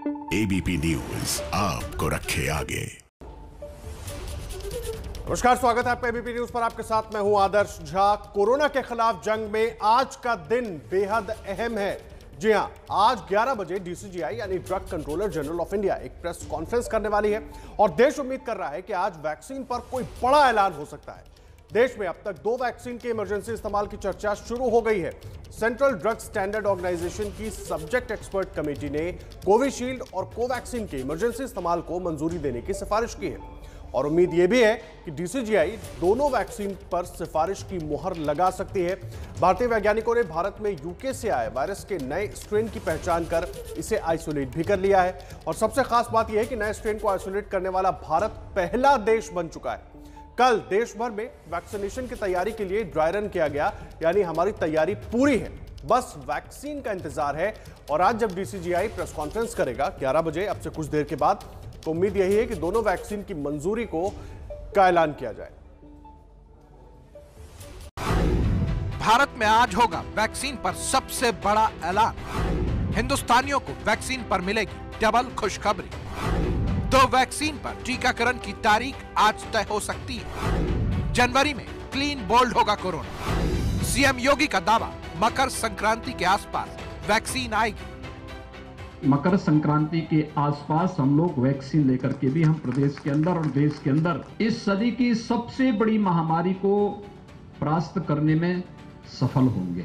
ABP news आपको रखे आगे। नमस्कार, स्वागत है आपका एबीपी न्यूज पर। आपके साथ मैं हूं आदर्श झा। कोरोना के खिलाफ जंग में आज का दिन बेहद अहम है। जी हां, आज 11 बजे डीसीजीआई यानी drug controller general of India एक प्रेस कॉन्फ्रेंस करने वाली है और देश उम्मीद कर रहा है कि आज वैक्सीन पर कोई बड़ा ऐलान हो सकता है। देश में अब तक 2 वैक्सीन के इमरजेंसी इस्तेमाल की चर्चा शुरू हो गई है। सेंट्रल ड्रग स्टैंडर्ड ऑर्गेनाइजेशन की सब्जेक्ट एक्सपर्ट कमेटी ने कोविशील्ड और कोवैक्सीन के इमरजेंसी इस्तेमाल को मंजूरी देने की सिफारिश की है और उम्मीद यह भी है कि डीसीजीआई दोनों वैक्सीन पर सिफारिश की मुहर लगा सकती है। भारतीय वैज्ञानिकों ने भारत में यूके से आए वायरस के नए स्ट्रेन की पहचान कर इसे आइसोलेट भी कर लिया है और सबसे खास बात यह है कि नए स्ट्रेन को आइसोलेट करने वाला भारत पहला देश बन चुका है। कल देश भर में वैक्सीनेशन की तैयारी के लिए ड्राई रन किया गया, यानी हमारी तैयारी पूरी है, बस वैक्सीन का इंतजार है। और आज जब डीसीजीआई प्रेस कॉन्फ्रेंस करेगा 11 बजे, अब से कुछ देर के बाद, तो उम्मीद यही है कि दोनों वैक्सीन की मंजूरी का ऐलान किया जाए। भारत में आज होगा वैक्सीन पर सबसे बड़ा ऐलान। हिंदुस्तानियों को वैक्सीन पर मिलेगी डबल खुशखबरी। 2 वैक्सीन पर टीकाकरण की तारीख आज तय हो सकती है। जनवरी में क्लीन बोल्ड होगा कोरोना। सीएम योगी का दावा, मकर संक्रांति के आसपास वैक्सीन आएगी। मकर संक्रांति के आसपास हम लोग वैक्सीन लेकर के भी हम प्रदेश के अंदर और देश के अंदर इस सदी की सबसे बड़ी महामारी को परास्त करने में सफल होंगे।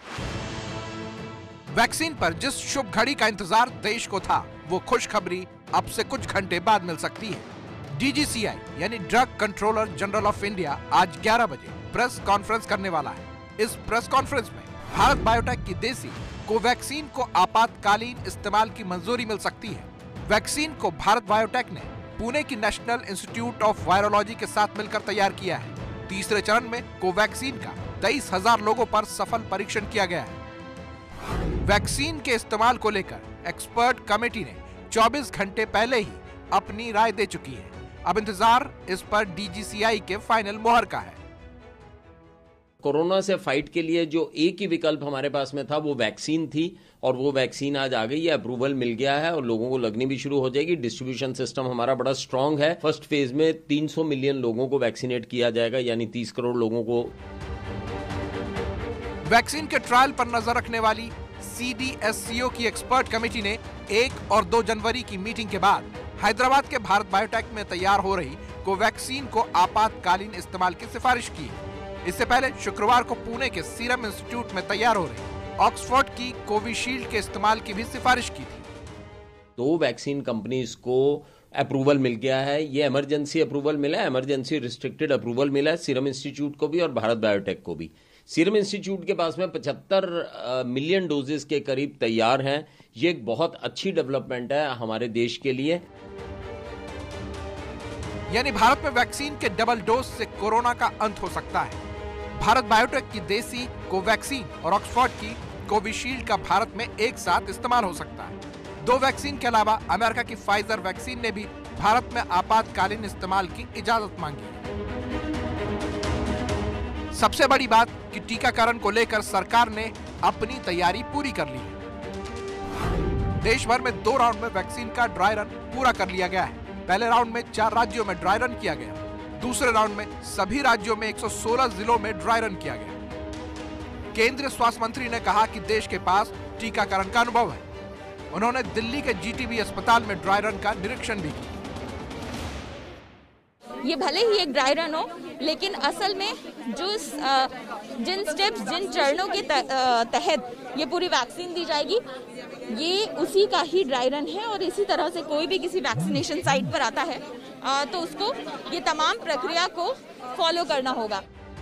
वैक्सीन पर जिस शुभ घड़ी का इंतजार देश को था, वो खुशखबरी अब से कुछ घंटे बाद मिल सकती है। डीजीसीआई यानी drug controller general of India आज 11 बजे प्रेस कॉन्फ्रेंस करने वाला है। इस प्रेस कॉन्फ्रेंस में भारत बायोटेक की देसी कोवैक्सीन को आपातकालीन इस्तेमाल की मंजूरी मिल सकती है। वैक्सीन को भारत बायोटेक ने पुणे की नेशनल इंस्टीट्यूट ऑफ वायरोलॉजी के साथ मिलकर तैयार किया है। तीसरे चरण में कोवैक्सीन का 23,000 लोगों पर सफल परीक्षण किया गया है। वैक्सीन के इस्तेमाल को लेकर एक्सपर्ट कमेटी ने 24 घंटे पहले ही अपनी राय दे चुकी है। अब इंतजार इस पर डीजीसीआई के फाइनल मुहर का है। कोरोना से फाइट के लिए जो एक ही विकल्प हमारे पास में था वो वैक्सीन थी और वो वैक्सीन आज आ गई है, अप्रूवल मिल गया है और लोगों को लगनी भी शुरू हो जाएगी। डिस्ट्रीब्यूशन सिस्टम हमारा बड़ा स्ट्रांग है। फर्स्ट फेज में 300 मिलियन लोगों को वैक्सीनेट किया जाएगा, यानी 30 करोड़ लोगों को। वैक्सीन के ट्रायल पर नजर रखने वाली CDSCO की एक्सपर्ट कमेटी ने 1 और 2 जनवरी की मीटिंग के बाद हैदराबाद के भारत बायोटेक में तैयार हो रही कोवैक्सीन को आपातकालीन इस्तेमाल की सिफारिश की। इससे पहले शुक्रवार को पुणे के सीरम इंस्टीट्यूट में तैयार हो रही ऑक्सफोर्ड की कोविशील्ड के इस्तेमाल की भी सिफारिश की थी। 2 वैक्सीन कंपनीज को अप्रूवल मिल गया है। ये इमरजेंसी अप्रूवल मिला है, इमरजेंसी रिस्ट्रिक्टेड अप्रूवल मिला है सीरम इंस्टीट्यूट को भी और भारत बायोटेक को भी। सीरम इंस्टीट्यूट के पास में 75 मिलियन डोजेस के करीब तैयार हैं। ये एक बहुत अच्छी डेवलपमेंट है हमारे देश के लिए। यानी भारत में वैक्सीन के डबल डोज से कोरोना का अंत हो सकता है। भारत बायोटेक की देसी कोवैक्सीन और ऑक्सफोर्ड की कोविशील्ड का भारत में एक साथ इस्तेमाल हो सकता है। 2 वैक्सीन के अलावा अमेरिका की फाइजर वैक्सीन ने भी भारत में आपातकालीन इस्तेमाल की इजाजत मांगी। सबसे बड़ी बात कि टीकाकरण को लेकर सरकार ने अपनी तैयारी पूरी कर ली है। देश भर में 2 राउंड में वैक्सीन का ड्राई रन पूरा कर लिया गया है। पहले राउंड में 4 राज्यों में ड्राई रन किया गया। दूसरे राउंड में सभी राज्यों में 116 जिलों में ड्राई रन किया गया। केंद्रीय स्वास्थ्य मंत्री ने कहा कि देश के पास टीकाकरण का अनुभव है। उन्होंने दिल्ली के जीटीबी अस्पताल में ड्राई रन का निरीक्षण भी किया। ये भले ही एक ड्राई रन हो, लेकिन असल में जो जिन स्टेप्स, जिन चरणों के तहत ये पूरी वैक्सीन दी जाएगी, ये उसी का ही ड्राई रन है। और इसी तरह से कोई भी किसी वैक्सीनेशन साइट पर आता है तो उसको ये तमाम प्रक्रिया को फॉलो करना होगा।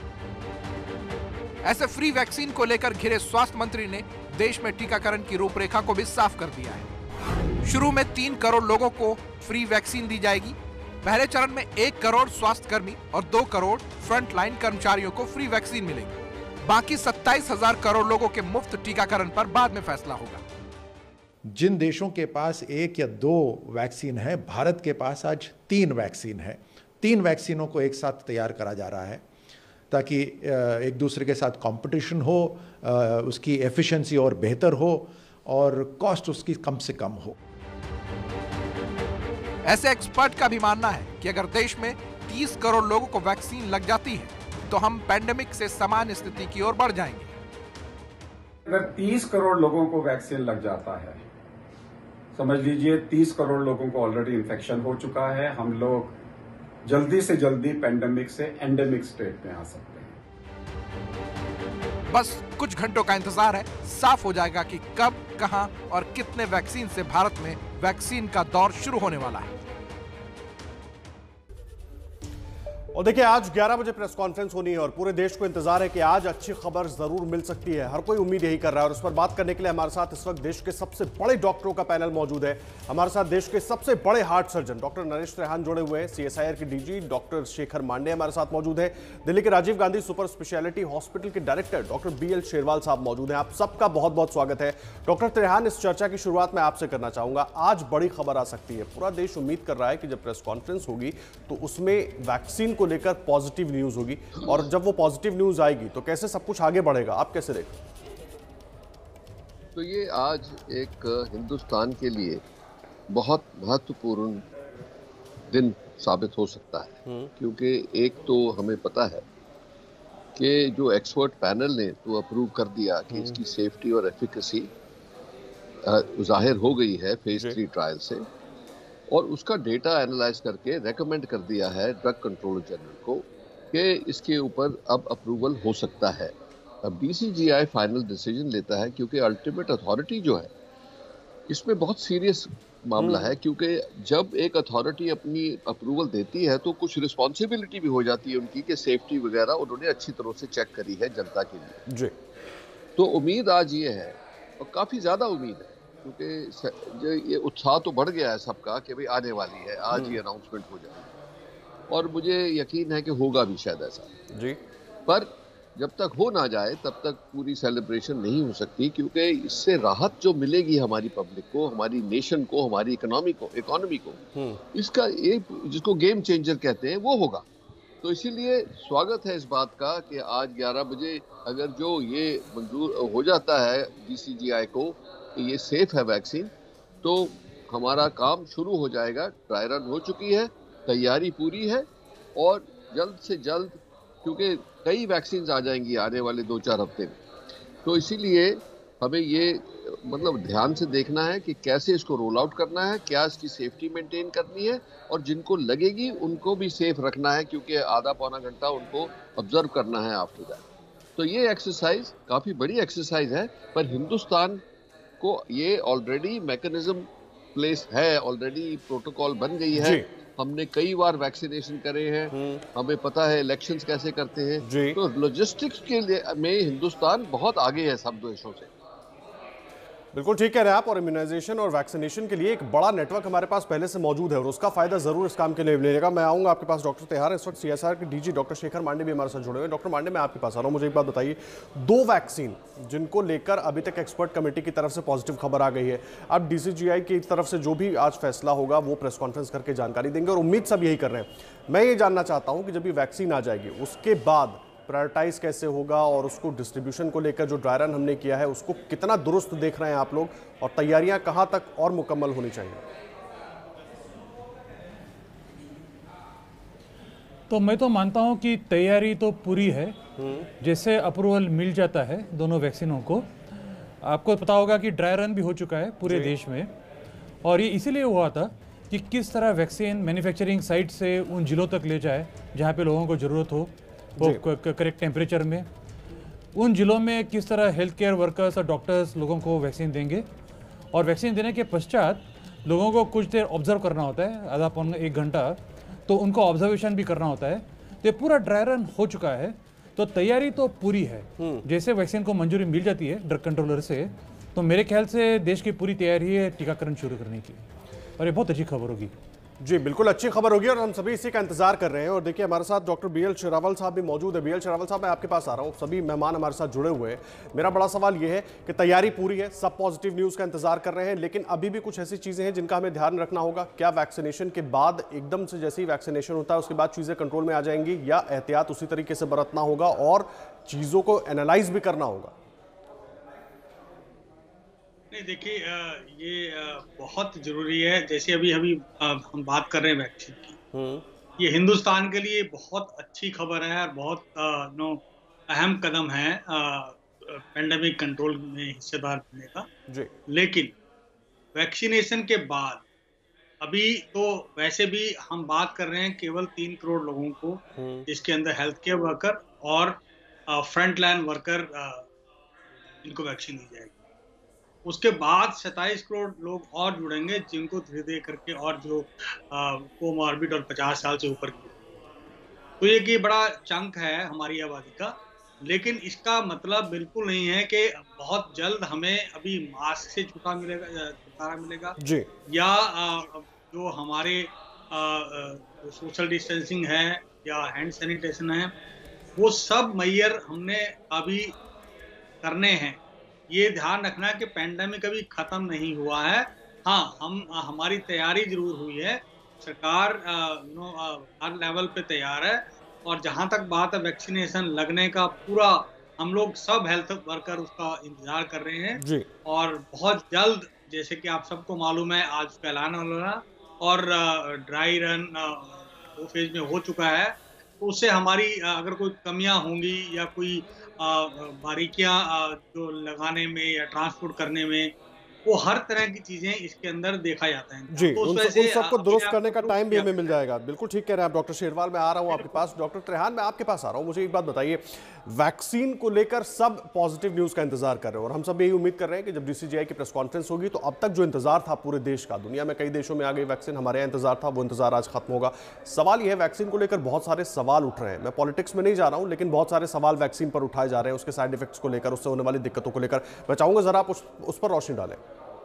ऐसे फ्री वैक्सीन को लेकर घिरे स्वास्थ्य मंत्री ने देश में टीकाकरण की रूपरेखा को भी साफ कर दिया है। शुरू में 3 करोड़ लोगों को फ्री वैक्सीन दी जाएगी। पहले चरण में 1 करोड़ स्वास्थ्य कर्मी और 2 करोड़ फ्रंटलाइन कर्मचारियों को फ्री वैक्सीन मिलेगी। बाकी 27,000 करोड़ लोगों के मुफ्त टीकाकरण पर बाद में फैसला होगा। जिन देशों के पास 1 या 2 वैक्सीन है, भारत के पास आज 3 वैक्सीन है। 3 वैक्सीनों को एक साथ तैयार करा जा रहा है ताकि एक दूसरे के साथ कंपटीशन हो, उसकी एफिशिएंसी और बेहतर हो और कॉस्ट उसकी कम से कम हो। ऐसे एक्सपर्ट का भी मानना है कि अगर देश में 30 करोड़ लोगों को वैक्सीन लग जाती है तो हम पैंडेमिक से सामान्य स्थिति की ओर बढ़ जाएंगे। अगर 30 करोड़ लोगों को वैक्सीन लग जाता है, समझ लीजिए 30 करोड़ लोगों को ऑलरेडी इन्फेक्शन हो चुका है, हम लोग जल्दी से जल्दी पैंडेमिक से एंडेमिक स्टेट में आ सकते हैं। बस कुछ घंटों का इंतजार है, साफ हो जाएगा कि कब, कहां और कितने वैक्सीन से भारत में वैक्सीन का दौर शुरू होने वाला है। और देखिए, आज 11 बजे प्रेस कॉन्फ्रेंस होनी है और पूरे देश को इंतजार है कि आज अच्छी खबर जरूर मिल सकती है। हर कोई उम्मीद यही कर रहा है और इस पर बात करने के लिए हमारे साथ इस वक्त देश के सबसे बड़े डॉक्टरों का पैनल मौजूद है। हमारे साथ देश के सबसे बड़े heart surgeon doctor Naresh Trehan जुड़े हुए हैं, CSIR के DG डॉक्टर शेखर मांडे हमारे साथ मौजूद है, दिल्ली के Rajiv Gandhi super speciality hospital के डायरेक्टर डॉक्टर BL शेरवाल साहब मौजूद हैं। आप सबका बहुत बहुत स्वागत है। डॉक्टर त्रेहान, इस चर्चा की शुरुआत मैं आपसे करना चाहूंगा। आज बड़ी खबर आ सकती है, पूरा देश उम्मीद कर रहा है कि जब प्रेस कॉन्फ्रेंस होगी तो उसमें वैक्सीन को लेकर पॉजिटिव न्यूज होगी और जब वो पॉजिटिव न्यूज आएगी तो कैसे सब कुछ आगे बढ़ेगा, आप कैसे देखते? तो ये आज एक हिंदुस्तान के लिए बहुत महत्वपूर्ण दिन साबित हो सकता है, क्योंकि एक तो हमें पता है कि जो एक्सपर्ट पैनल ने तो अप्रूव कर दिया कि इसकी सेफ्टी और एफिकेसी जाहिर हो गई है फेज 3 ट्रायल से, और उसका डेटा एनालाइज करके रेकमेंड कर दिया है ड्रग कंट्रोलर जनरल को कि इसके ऊपर अब अप्रूवल हो सकता है। अब DCGI फाइनल डिसीजन लेता है, क्योंकि अल्टीमेट अथॉरिटी जो है इसमें बहुत सीरियस मामला है, क्योंकि जब एक अथॉरिटी अपनी अप्रूवल देती है तो कुछ रिस्पॉन्सिबिलिटी भी हो जाती है उनकी कि सेफ्टी वगैरह उन्होंने अच्छी तरह से चेक करी है जनता के लिए जी। तो उम्मीद आज ये है, और काफ़ी ज़्यादा उम्मीद है, क्योंकि ये उत्साह तो बढ़ गया है सबका कि भाई आने वाली है, आज ही अनाउंसमेंट हो जाएगी, और मुझे यकीन है कि होगा भी शायद ऐसा जी। पर जब तक हो ना जाए तब तक पूरी सेलिब्रेशन नहीं हो सकती, क्योंकि इससे राहत जो मिलेगी हमारी पब्लिक को, हमारी नेशन को, हमारी इकोनॉमी को इसका एक जिसको गेम चेंजर कहते हैं वो होगा। तो इसीलिए स्वागत है इस बात का कि आज 11 बजे अगर जो ये मंजूर हो जाता है DCGI को कि ये सेफ है वैक्सीन, तो हमारा काम शुरू हो जाएगा। ड्राई रन हो चुकी है, तैयारी पूरी है, और जल्द से जल्द, क्योंकि कई वैक्सीन आ जाएंगी आने वाले 2-4 हफ्ते में, तो इसीलिए हमें ये मतलब ध्यान से देखना है कि कैसे इसको रोल आउट करना है, क्या इसकी सेफ्टी मेंटेन करनी है, और जिनको लगेगी उनको भी सेफ रखना है, क्योंकि आधा पौना घंटा उनको ऑब्जर्व करना है आफ्टर दैट। तो ये एक्सरसाइज काफ़ी बड़ी एक्सरसाइज है, पर हिंदुस्तान को ये ऑलरेडी मैकेनिज्म प्लेस है, ऑलरेडी प्रोटोकॉल बन गई है, हमने कई बार वैक्सीनेशन करे हैं, हमें पता है इलेक्शंस कैसे करते हैं, तो लॉजिस्टिक्स के लिए में हिंदुस्तान बहुत आगे है सब देशों से। बिल्कुल ठीक कह रहे हैं आप, और इम्यूनाइजेशन और वैक्सीनेशन के लिए एक बड़ा नेटवर्क हमारे पास पहले से मौजूद है और उसका फायदा जरूर इस काम के लिए मिलेगा। मैं आऊंगा आपके पास डॉक्टर त्रेहान, इस वक्त CSIR के DG डॉक्टर शेखर मांडे भी हमारे साथ जुड़े हुए हैं। डॉक्टर मांडे, मैं आपके पास आ रहा हूं, मुझे एक बात बताइए, 2 वैक्सीन जिनको लेकर अभी तक एक्सपर्ट कमेटी की तरफ से पॉजिटिव खबर आ गई है, अब DCGI की तरफ से जो भी आज फैसला होगा वो प्रेस कॉन्फ्रेंस करके जानकारी देंगे, और उम्मीद सब यही कर रहे हैं। मैं ये जानना चाहता हूँ कि जब ये वैक्सीन आ जाएगी उसके बाद प्रायोरिटाइज कैसे होगा, और उसको डिस्ट्रीब्यूशन को लेकर जो ड्राई रन हमने किया है उसको कितना दुरुस्त देख रहे हैं आप लोग, और तैयारियां कहां तक और मुकम्मल होनी चाहिए? तो मैं तो मानता हूं कि तैयारी तो पूरी है। जैसे अप्रूवल मिल जाता है दोनों वैक्सीनों को, आपको पता होगा कि ड्राई रन भी हो चुका है पूरे देश में, और ये इसीलिए हुआ था कि किस तरह वैक्सीन मैन्युफैक्चरिंग साइट से उन जिलों तक ले जाए जहाँ पे लोगों को ज़रूरत हो, वो करेक्ट टेम्परेचर में, उन जिलों में किस तरह हेल्थ केयर वर्कर्स और डॉक्टर्स लोगों को वैक्सीन देंगे, और वैक्सीन देने के पश्चात लोगों को कुछ देर ऑब्जर्व करना होता है, आधा पौना 1 घंटा, तो उनको ऑब्जर्वेशन भी करना होता है। तो ये पूरा ड्राई रन हो चुका है, तो तैयारी तो पूरी है। जैसे वैक्सीन को मंजूरी मिल जाती है ड्रग कंट्रोलर से, तो मेरे ख्याल से देश की पूरी तैयारी है टीकाकरण शुरू करने की, और ये बहुत अच्छी खबर होगी। जी बिल्कुल अच्छी खबर होगी, और हम सभी इसी का इंतजार कर रहे हैं। और देखिए, हमारे साथ डॉक्टर BL शेरावल साहब भी मौजूद है। BL शेरावल साहब, मैं आपके पास आ रहा हूँ, सभी मेहमान हमारे साथ जुड़े हुए हैं। मेरा बड़ा सवाल यह है कि तैयारी पूरी है, सब पॉजिटिव न्यूज़ का इंतजार कर रहे हैं, लेकिन अभी भी कुछ ऐसी चीज़ें हैं जिनका हमें ध्यान रखना होगा। क्या वैक्सीनेशन के बाद एकदम से जैसे ही वैक्सीनेशन होता है उसके बाद चीज़ें कंट्रोल में आ जाएंगी, या एहतियात उसी तरीके से बरतना होगा और चीज़ों को एनालाइज भी करना होगा? देखिए ये बहुत जरूरी है। जैसे अभी हम बात कर रहे हैं वैक्सीन की, ये हिंदुस्तान के लिए बहुत अच्छी खबर है और बहुत अहम कदम है पेंडेमिक कंट्रोल में हिस्सेदार बनने का जी। लेकिन वैक्सीनेशन के बाद अभी तो वैसे भी हम बात कर रहे हैं केवल 3 करोड़ लोगों को, जिसके अंदर हेल्थ केयर वर्कर और फ्रंट लाइन वर्कर इनको वैक्सीन दी जाएगी। उसके बाद 27 करोड़ लोग और जुड़ेंगे जिनको धीरे धीरे करके, और जो कोमॉर्बिड और 50 साल से ऊपर की, तो ये बड़ा चंक है हमारी आबादी का। लेकिन इसका मतलब बिल्कुल नहीं है कि बहुत जल्द हमें अभी मास्क से छुटकारा मिलेगा जी। या जो हमारे जो सोशल डिस्टेंसिंग है या हैंड सैनिटेशन है, वो सब मैयर हमने अभी करने हैं। ये ध्यान रखना कि पेंडेमिक अभी खत्म नहीं हुआ है। हाँ, हमारी तैयारी जरूर हुई है, सरकार हर लेवल पे तैयार है। और जहां तक बात है वैक्सीनेशन लगने का, पूरा हम लोग सब हेल्थ वर्कर उसका इंतजार कर रहे हैं जी। और बहुत जल्द, जैसे कि आप सबको मालूम है, आज उसका ऐलान होना और ड्राई रन 2 फेज में हो चुका है। तो उससे हमारी अगर कोई कमियां होंगी या कोई बारीकियां जो लगाने में या ट्रांसपोर्ट करने में, वो हर तरह की चीजें इसके अंदर देखा जाता है जी। तो उन सबको दुरुस्त करने का टाइम भी हमें मिल जाएगा। बिल्कुल ठीक कह रहे हैं आप डॉक्टर शेरवाल। मैं आ रहा हूं आपके पास। डॉक्टर त्रेहान, मैं आपके पास आ रहा हूं। मुझे एक बात बताइए, वैक्सीन को लेकर सब पॉजिटिव न्यूज का इंतजार कर रहे हैं और हम सब यही उम्मीद कर रहे हैं कि जब DCGI की प्रेस कॉन्फ्रेंस होगी तो अब तक जो इंतजार था पूरे देश का, दुनिया में कई देशों में आ गई वैक्सीन, हमारे यहाँ इंतजार था, वो इंतजार आज खत्म होगा। सवाल यह है, वैक्सीन को लेकर बहुत सारे सवाल उठ रहे हैं। मैं पॉलिटिक्स में नहीं जा रहा हूं, लेकिन बहुत सारे सवाल वैक्सीन पर उठाए जा रहे हैं, उसके साइड इफेक्ट्स को लेकर, उससे होने वाली दिक्कतों को लेकर। मैं चाहूंगा जरा आप उस पर रोशनी डालें।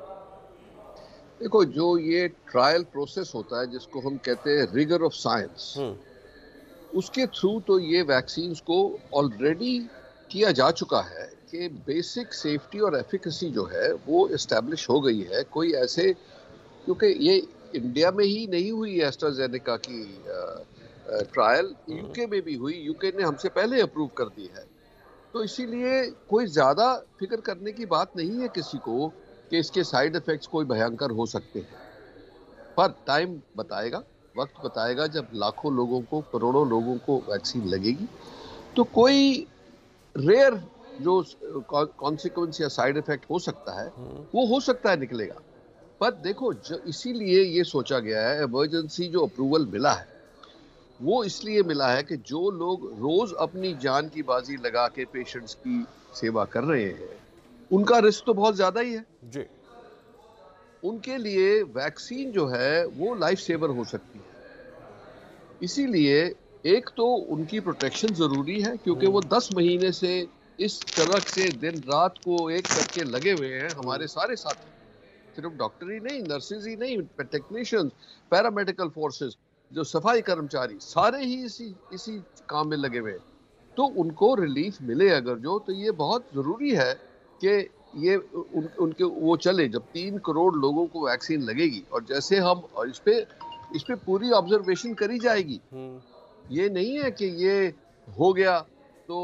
देखो, जो ये ट्रायल प्रोसेस होता है जिसको हम कहते हैं रिगर ऑफ साइंस, उसके थ्रू तो ये वैक्सीन्स को ऑलरेडी किया जा चुका है कि बेसिक सेफ्टी और एफिकेसी जो है वो एस्टेब्लिश हो गई है। कोई ऐसे, क्योंकि ये इंडिया में ही नहीं हुई एस्ट्राजेनेका की ट्रायल, यूके में भी हुई, यूके ने हमसे पहले अप्रूव कर दी है। तो इसीलिए कोई ज़्यादा फिक्र करने की बात नहीं है किसी को कि इसके साइड इफ़ेक्ट्स कोई भयंकर हो सकते हैं। पर टाइम बताएगा, वक्त बताएगा, जब लाखों लोगों को, करोड़ों लोगों को वैक्सीन लगेगी तो कोई रेयर जो कॉन्सिक्वेंस या साइड इफ़ेक्ट हो सकता है वो हो सकता है निकलेगा। पर देखो, जो इसीलिए ये सोचा गया है, इमरजेंसी जो अप्रूवल मिला है वो इसलिए मिला है कि जो लोग रोज़ अपनी जान की बाजी लगा के पेशेंट्स की सेवा कर रहे हैं, उनका रिस्क तो बहुत ज्यादा ही है जी। उनके लिए वैक्सीन जो है वो लाइफ सेवर हो सकती है। इसीलिए एक तो उनकी प्रोटेक्शन जरूरी है, क्योंकि वो 10 महीने से इस तरह से दिन रात को एक करके लगे हुए हैं। हमारे सारे साथी, सिर्फ डॉक्टर ही नहीं, नर्सेज ही नहीं, टेक्नीशियंस, पैरामेडिकल फोर्सेस, जो सफाई कर्मचारी, सारे ही इसी काम में लगे हुए हैं। तो उनको रिलीफ मिले अगर तो ये बहुत जरूरी है कि ये उनके वो चले। जब 3 करोड़ लोगों को वैक्सीन लगेगी और जैसे हम इस पे पूरी ऑब्जर्वेशन करी जाएगी, ये नहीं है कि ये हो गया तो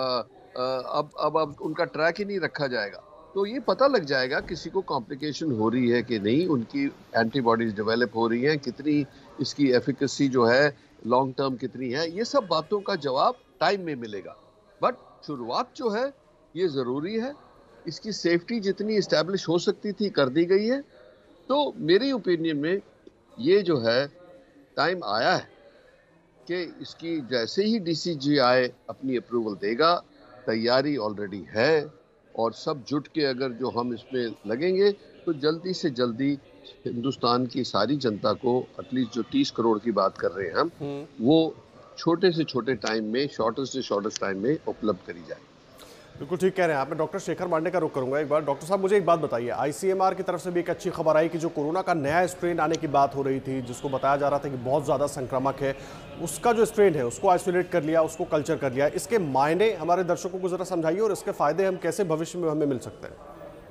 अब उनका ट्रैक ही नहीं रखा जाएगा। तो ये पता लग जाएगा किसी को कॉम्प्लिकेशन हो रही है कि नहीं, उनकी एंटीबॉडीज डेवलप हो रही हैं, कितनी इसकी एफिकेसी जो है लॉन्ग टर्म कितनी है, ये सब बातों का जवाब टाइम में मिलेगा। बट शुरुआत जो है ये ज़रूरी है। इसकी सेफ्टी जितनी इस्टेब्लिश हो सकती थी कर दी गई है। तो मेरी ओपिनियन में ये जो है टाइम आया है कि इसकी जैसे ही DCGI अपनी अप्रूवल देगा, तैयारी ऑलरेडी है और सब जुट के अगर जो हम इसमें लगेंगे तो जल्दी से जल्दी हिंदुस्तान की सारी जनता को, एटलीस्ट जो 30 करोड़ की बात कर रहे हैं हम, वो छोटे से छोटे टाइम में, शॉर्टेस्ट से शॉर्टेस्ट टाइम में उपलब्ध करी जाए। बिल्कुल ठीक कह रहे हैं आप। मैं डॉक्टर शेखर मांडे का रुख करूंगा एक बार। डॉक्टर साहब, मुझे एक बात बताइए, ICMR की तरफ से भी एक अच्छी खबर आई कि जो कोरोना का नया स्ट्रेन आने की बात हो रही थी, जिसको बताया जा रहा था कि बहुत ज़्यादा संक्रामक है, उसका जो स्ट्रेन है उसको आइसोलेट कर लिया, उसको कल्चर कर लिया। इसके मायने हमारे दर्शकों को जरा समझाइए और इसके फायदे हम कैसे भविष्य में हमें मिल सकते हैं।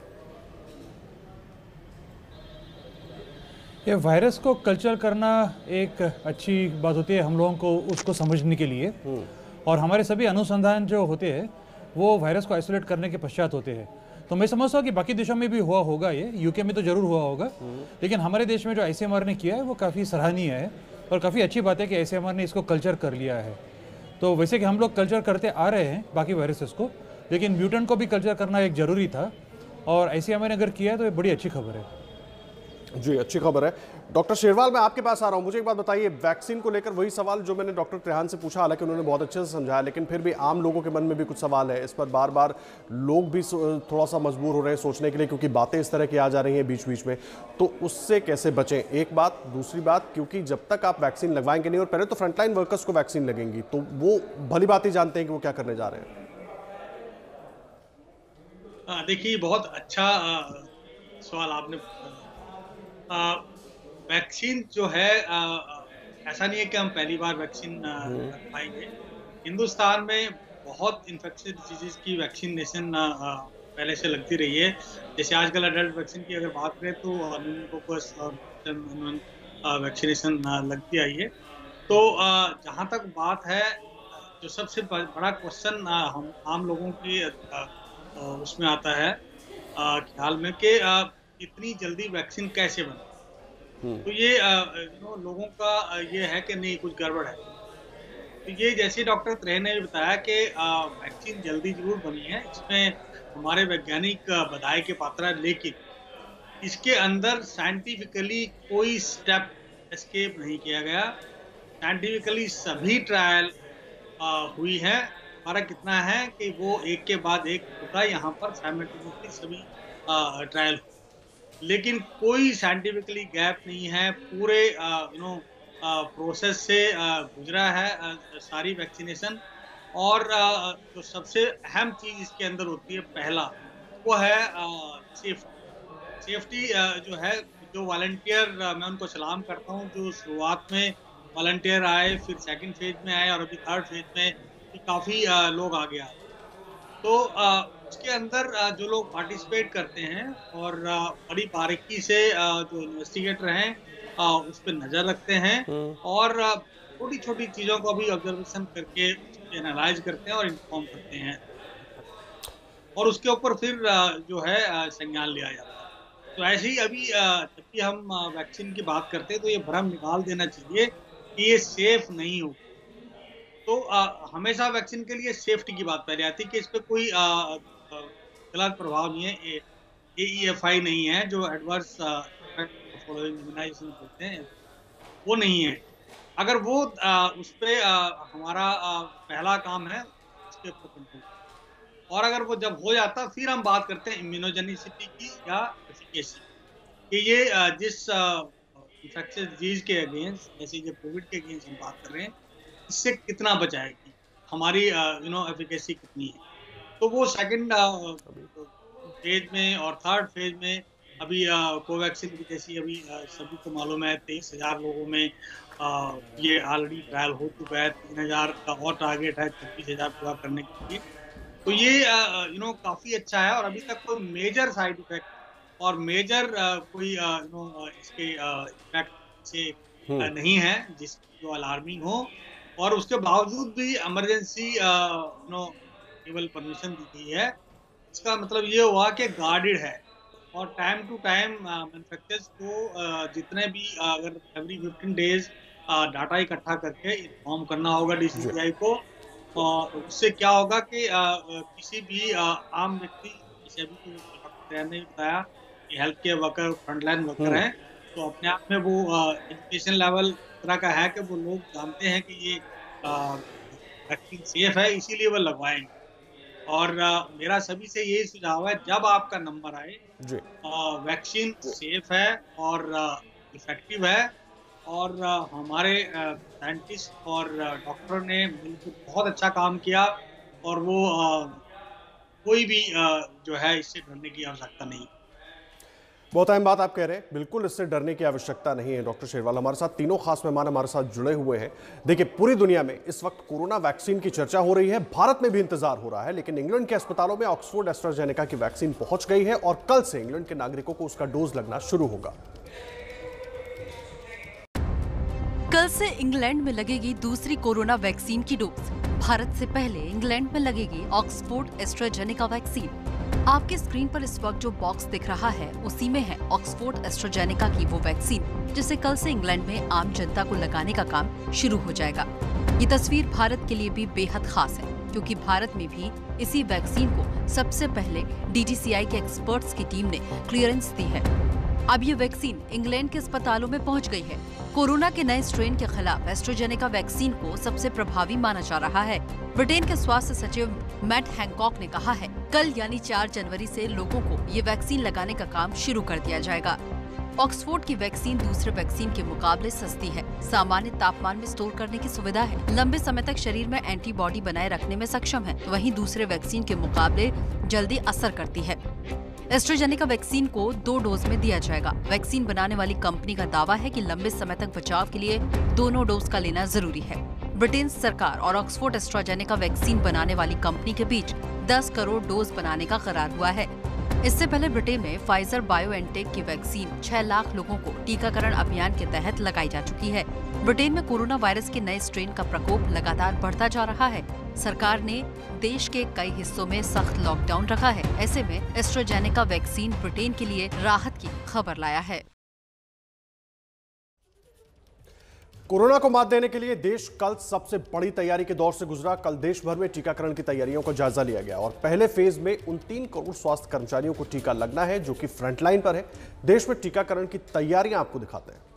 ये वायरस को कल्चर करना एक अच्छी बात होती है हम लोगों को उसको समझने के लिए, और हमारे सभी अनुसंधान जो होते हैं वो वायरस को आइसोलेट करने के पश्चात होते हैं। तो मैं समझता हूँ कि बाकी देशों में भी हुआ होगा, ये यूके में तो जरूर हुआ होगा, लेकिन हमारे देश में जो आईसीएमआर ने किया है वो काफ़ी सराहनीय है और काफ़ी अच्छी बात है कि आईसीएमआर ने इसको कल्चर कर लिया है। तो वैसे कि हम लोग कल्चर करते आ रहे हैं बाकी वायरसेस को, लेकिन म्यूटेंट को भी कल्चर करना एक ज़रूरी था और आईसीएमआर ने अगर किया है तो ये बड़ी अच्छी खबर है। जी, अच्छी खबर है। डॉक्टर शेरवाल, मैं आपके पास आ रहा हूं। मुझे एक बात बताइए, वैक्सीन को लेकर वही सवाल जो मैंने डॉक्टर त्रेहान से पूछा, हालांकि उन्होंने बहुत अच्छे से समझाया, लेकिन फिर भी आम लोगों के मन में भी कुछ सवाल है। इस पर बार बार लोग भी थोड़ा सा मजबूर हो रहे हैं सोचने के लिए, क्योंकि बातें इस तरह की आ जा रही हैं बीच बीच में, तो उससे कैसे बचें, एक बात। दूसरी बात, क्योंकि जब तक आप वैक्सीन लगवाएंगे नहीं, और पहले तो फ्रंटलाइन वर्कर्स को वैक्सीन लगेंगी, तो वो भली बात ही जानते हैं कि वो क्या करने जा रहे हैं। देखिए, बहुत अच्छा सवाल आपने। वैक्सीन जो है, ऐसा नहीं है कि हम पहली बार वैक्सीन लगवाएंगे। हिंदुस्तान में बहुत इन्फेक्शियस डिजीज की वैक्सीनेशन पहले से लगती रही है। जैसे आजकल एडल्ट वैक्सीन की अगर बात करें तो निमोकोकस और वैक्सीनेशन लगती आई है। तो जहाँ तक बात है, जो सबसे बड़ा क्वेश्चन हम आम लोगों की उसमें आता है ख्याल में कि इतनी जल्दी वैक्सीन कैसे बने। तो ये लोगों का ये है कि नहीं, कुछ गड़बड़ है। तो ये जैसे डॉक्टर त्रेहान ने भी बताया कि वैक्सीन जल्दी जरूर बनी है, इसमें हमारे वैज्ञानिक बधाई के पात्र है, लेकिन इसके अंदर साइंटिफिकली कोई स्टेप एस्केप नहीं किया गया। साइंटिफिकली सभी ट्रायल हुई है। फर्क कितना है कि वो एक के बाद एक होता है, यहाँ पर साइमल्टेनियसली सभी ट्रायल, लेकिन कोई साइंटिफिकली गैप नहीं है। पूरे प्रोसेस से गुजरा है सारी वैक्सीनेशन। और जो सबसे अहम चीज़ इसके अंदर होती है, पहला वो है सेफ्टी जो है। जो वॉलंटियर, मैं उनको सलाम करता हूँ, जो शुरुआत में वॉलंटियर आए, फिर सेकंड फेज में आए और अभी थर्ड फेज में काफ़ी लोग आगे आए। तो उसके अंदर जो लोग पार्टिसिपेट करते हैं और बड़ी बारीकी से जो इन्वेस्टिगेटर हैं उस पर नज़र रखते हैं और छोटी छोटी चीज़ों को भी ऑब्जर्वेशन करके एनालाइज करते हैं और इन्फॉर्म करते हैं, और उसके ऊपर फिर जो है संज्ञान लिया जाता है। तो ऐसे ही अभी जब भी हम वैक्सीन की बात करते हैं तो ये भ्रम निकाल देना चाहिए कि ये सेफ नहीं हो। तो हमेशा वैक्सीन के लिए सेफ्टी की बात पहले आती है कि इस पर कोई गलत प्रभाव नहीं है, AEFI नहीं है, जो एडवर्स इम्यूनाइजेशन बोलते हैं, वो नहीं है। अगर वो उस पर हमारा पहला काम है उसके ऊपर कंट्रोल, और अगर वो जब हो जाता फिर हम बात करते हैं इम्यूनोजेनिसिटी की या एफिकेसी, कि ये जिस इन्फेक्शियस डिजीज के अगेंस्ट, जैसे ये कोविड के अगेंस्ट हम बात कर रहे हैं, इससे कितना बचाएगी, हमारी एफिकेसी कितनी है। तो वो सेकंड फेज में और थर्ड फेज में अभी कोवैक्सीन की जैसी अभी सभी को मालूम है 23,000 लोगों में ये ऑलरेडी ट्रायल हो चुका है। 3,000 का और टारगेट है 26,000 पूरा करने के लिए। तो ये काफ़ी अच्छा है और अभी तक कोई मेजर साइड इफेक्ट और मेजर कोई इसके इफेक्ट से नहीं है जो अलार्मिंग हो। और उसके बावजूद भी इमरजेंसी केवल परमिशन दी गई है। इसका मतलब ये हुआ कि गार्डेड है और टाइम टू टाइम मैन्युफैक्चरर्स को जितने भी अगर एवरी 15 डेज डाटा इकट्ठा करके इन्फॉर्म करना होगा DCGI को। और उससे क्या होगा कि किसी भी आम व्यक्ति, जैसे अभी डॉक्टर ने बताया कि health care worker frontline worker हैं, तो अपने आप में वो एजुकेशन लेवल तरह का है कि वो लोग जानते हैं कि ये वैक्सीन सेफ है, इसीलिए वो लगवाएंगे। और मेरा सभी से यही सुझाव है, जब आपका नंबर आए, वैक्सीन सेफ है और इफेक्टिव है और हमारे साइंटिस्ट और डॉक्टर ने मिलकर बहुत अच्छा काम किया और वो कोई भी जो है इससे डरने की आवश्यकता नहीं। बहुत अहम बात आप कह रहे हैं, बिल्कुल इससे डरने की आवश्यकता नहीं है। डॉक्टर शेरवाल हमारे साथ, तीनों खास मेहमान हमारे साथ जुड़े हुए हैं। देखिए, पूरी दुनिया में इस वक्त कोरोना वैक्सीन की चर्चा हो रही है, भारत में भी इंतजार हो रहा है, लेकिन इंग्लैंड के अस्पतालों में ऑक्सफोर्ड एस्ट्राजेनेका की वैक्सीन पहुंच गई है और कल से इंग्लैंड के नागरिकों को उसका डोज लगना शुरू होगा। कल से इंग्लैंड में लगेगी दूसरी कोरोना वैक्सीन की डोज। भारत से पहले इंग्लैंड में लगेगी ऑक्सफोर्ड एस्ट्राजेनेका वैक्सीन। आपके स्क्रीन पर इस वक्त जो बॉक्स दिख रहा है उसी में है ऑक्सफोर्ड एस्ट्राजेनेका की वो वैक्सीन जिसे कल से इंग्लैंड में आम जनता को लगाने का काम शुरू हो जाएगा। ये तस्वीर भारत के लिए भी बेहद खास है क्योंकि भारत में भी इसी वैक्सीन को सबसे पहले DGCI के एक्सपर्ट्स की टीम ने क्लियरेंस दी है। अब ये वैक्सीन इंग्लैंड के अस्पतालों में पहुंच गई है। कोरोना के नए स्ट्रेन के खिलाफ एस्ट्राजेनेका वैक्सीन को सबसे प्रभावी माना जा रहा है। ब्रिटेन के स्वास्थ्य सचिव मैट हैंकॉक ने कहा है कल यानी 4 जनवरी से लोगों को ये वैक्सीन लगाने का काम शुरू कर दिया जाएगा। ऑक्सफोर्ड की वैक्सीन दूसरे वैक्सीन के मुकाबले सस्ती है, सामान्य तापमान में स्टोर करने की सुविधा है, लंबे समय तक शरीर में एंटीबॉडी बनाए रखने में सक्षम है, वहीं दूसरे वैक्सीन के मुकाबले जल्दी असर करती है। एस्ट्राजेनेका वैक्सीन को 2 डोज में दिया जाएगा। वैक्सीन बनाने वाली कंपनी का दावा है कि लंबे समय तक बचाव के लिए दोनों डोज का लेना जरूरी है। ब्रिटेन सरकार और ऑक्सफोर्ड एस्ट्राजेनेका वैक्सीन बनाने वाली कंपनी के बीच 10 करोड़ डोज बनाने का करार हुआ है। इससे पहले ब्रिटेन में फाइजर बायोएनटेक की वैक्सीन 6 लाख लोगों को टीकाकरण अभियान के तहत लगाई जा चुकी है। ब्रिटेन में कोरोना वायरस के नए स्ट्रेन का प्रकोप लगातार बढ़ता जा रहा है। सरकार ने देश के कई हिस्सों में सख्त लॉकडाउन रखा है। ऐसे में एस्ट्राजेनेका वैक्सीन ब्रिटेन के लिए राहत की खबर लाया है। कोरोना को मात देने के लिए देश कल सबसे बड़ी तैयारी के दौर से गुजरा। कल देश भर में टीकाकरण की तैयारियों का जायजा लिया गया और पहले फेज में उन 3 करोड़ स्वास्थ्य कर्मचारियों को टीका लगना है जो कि फ्रंटलाइन पर है। देश में टीकाकरण की तैयारियां आपको दिखाते हैं।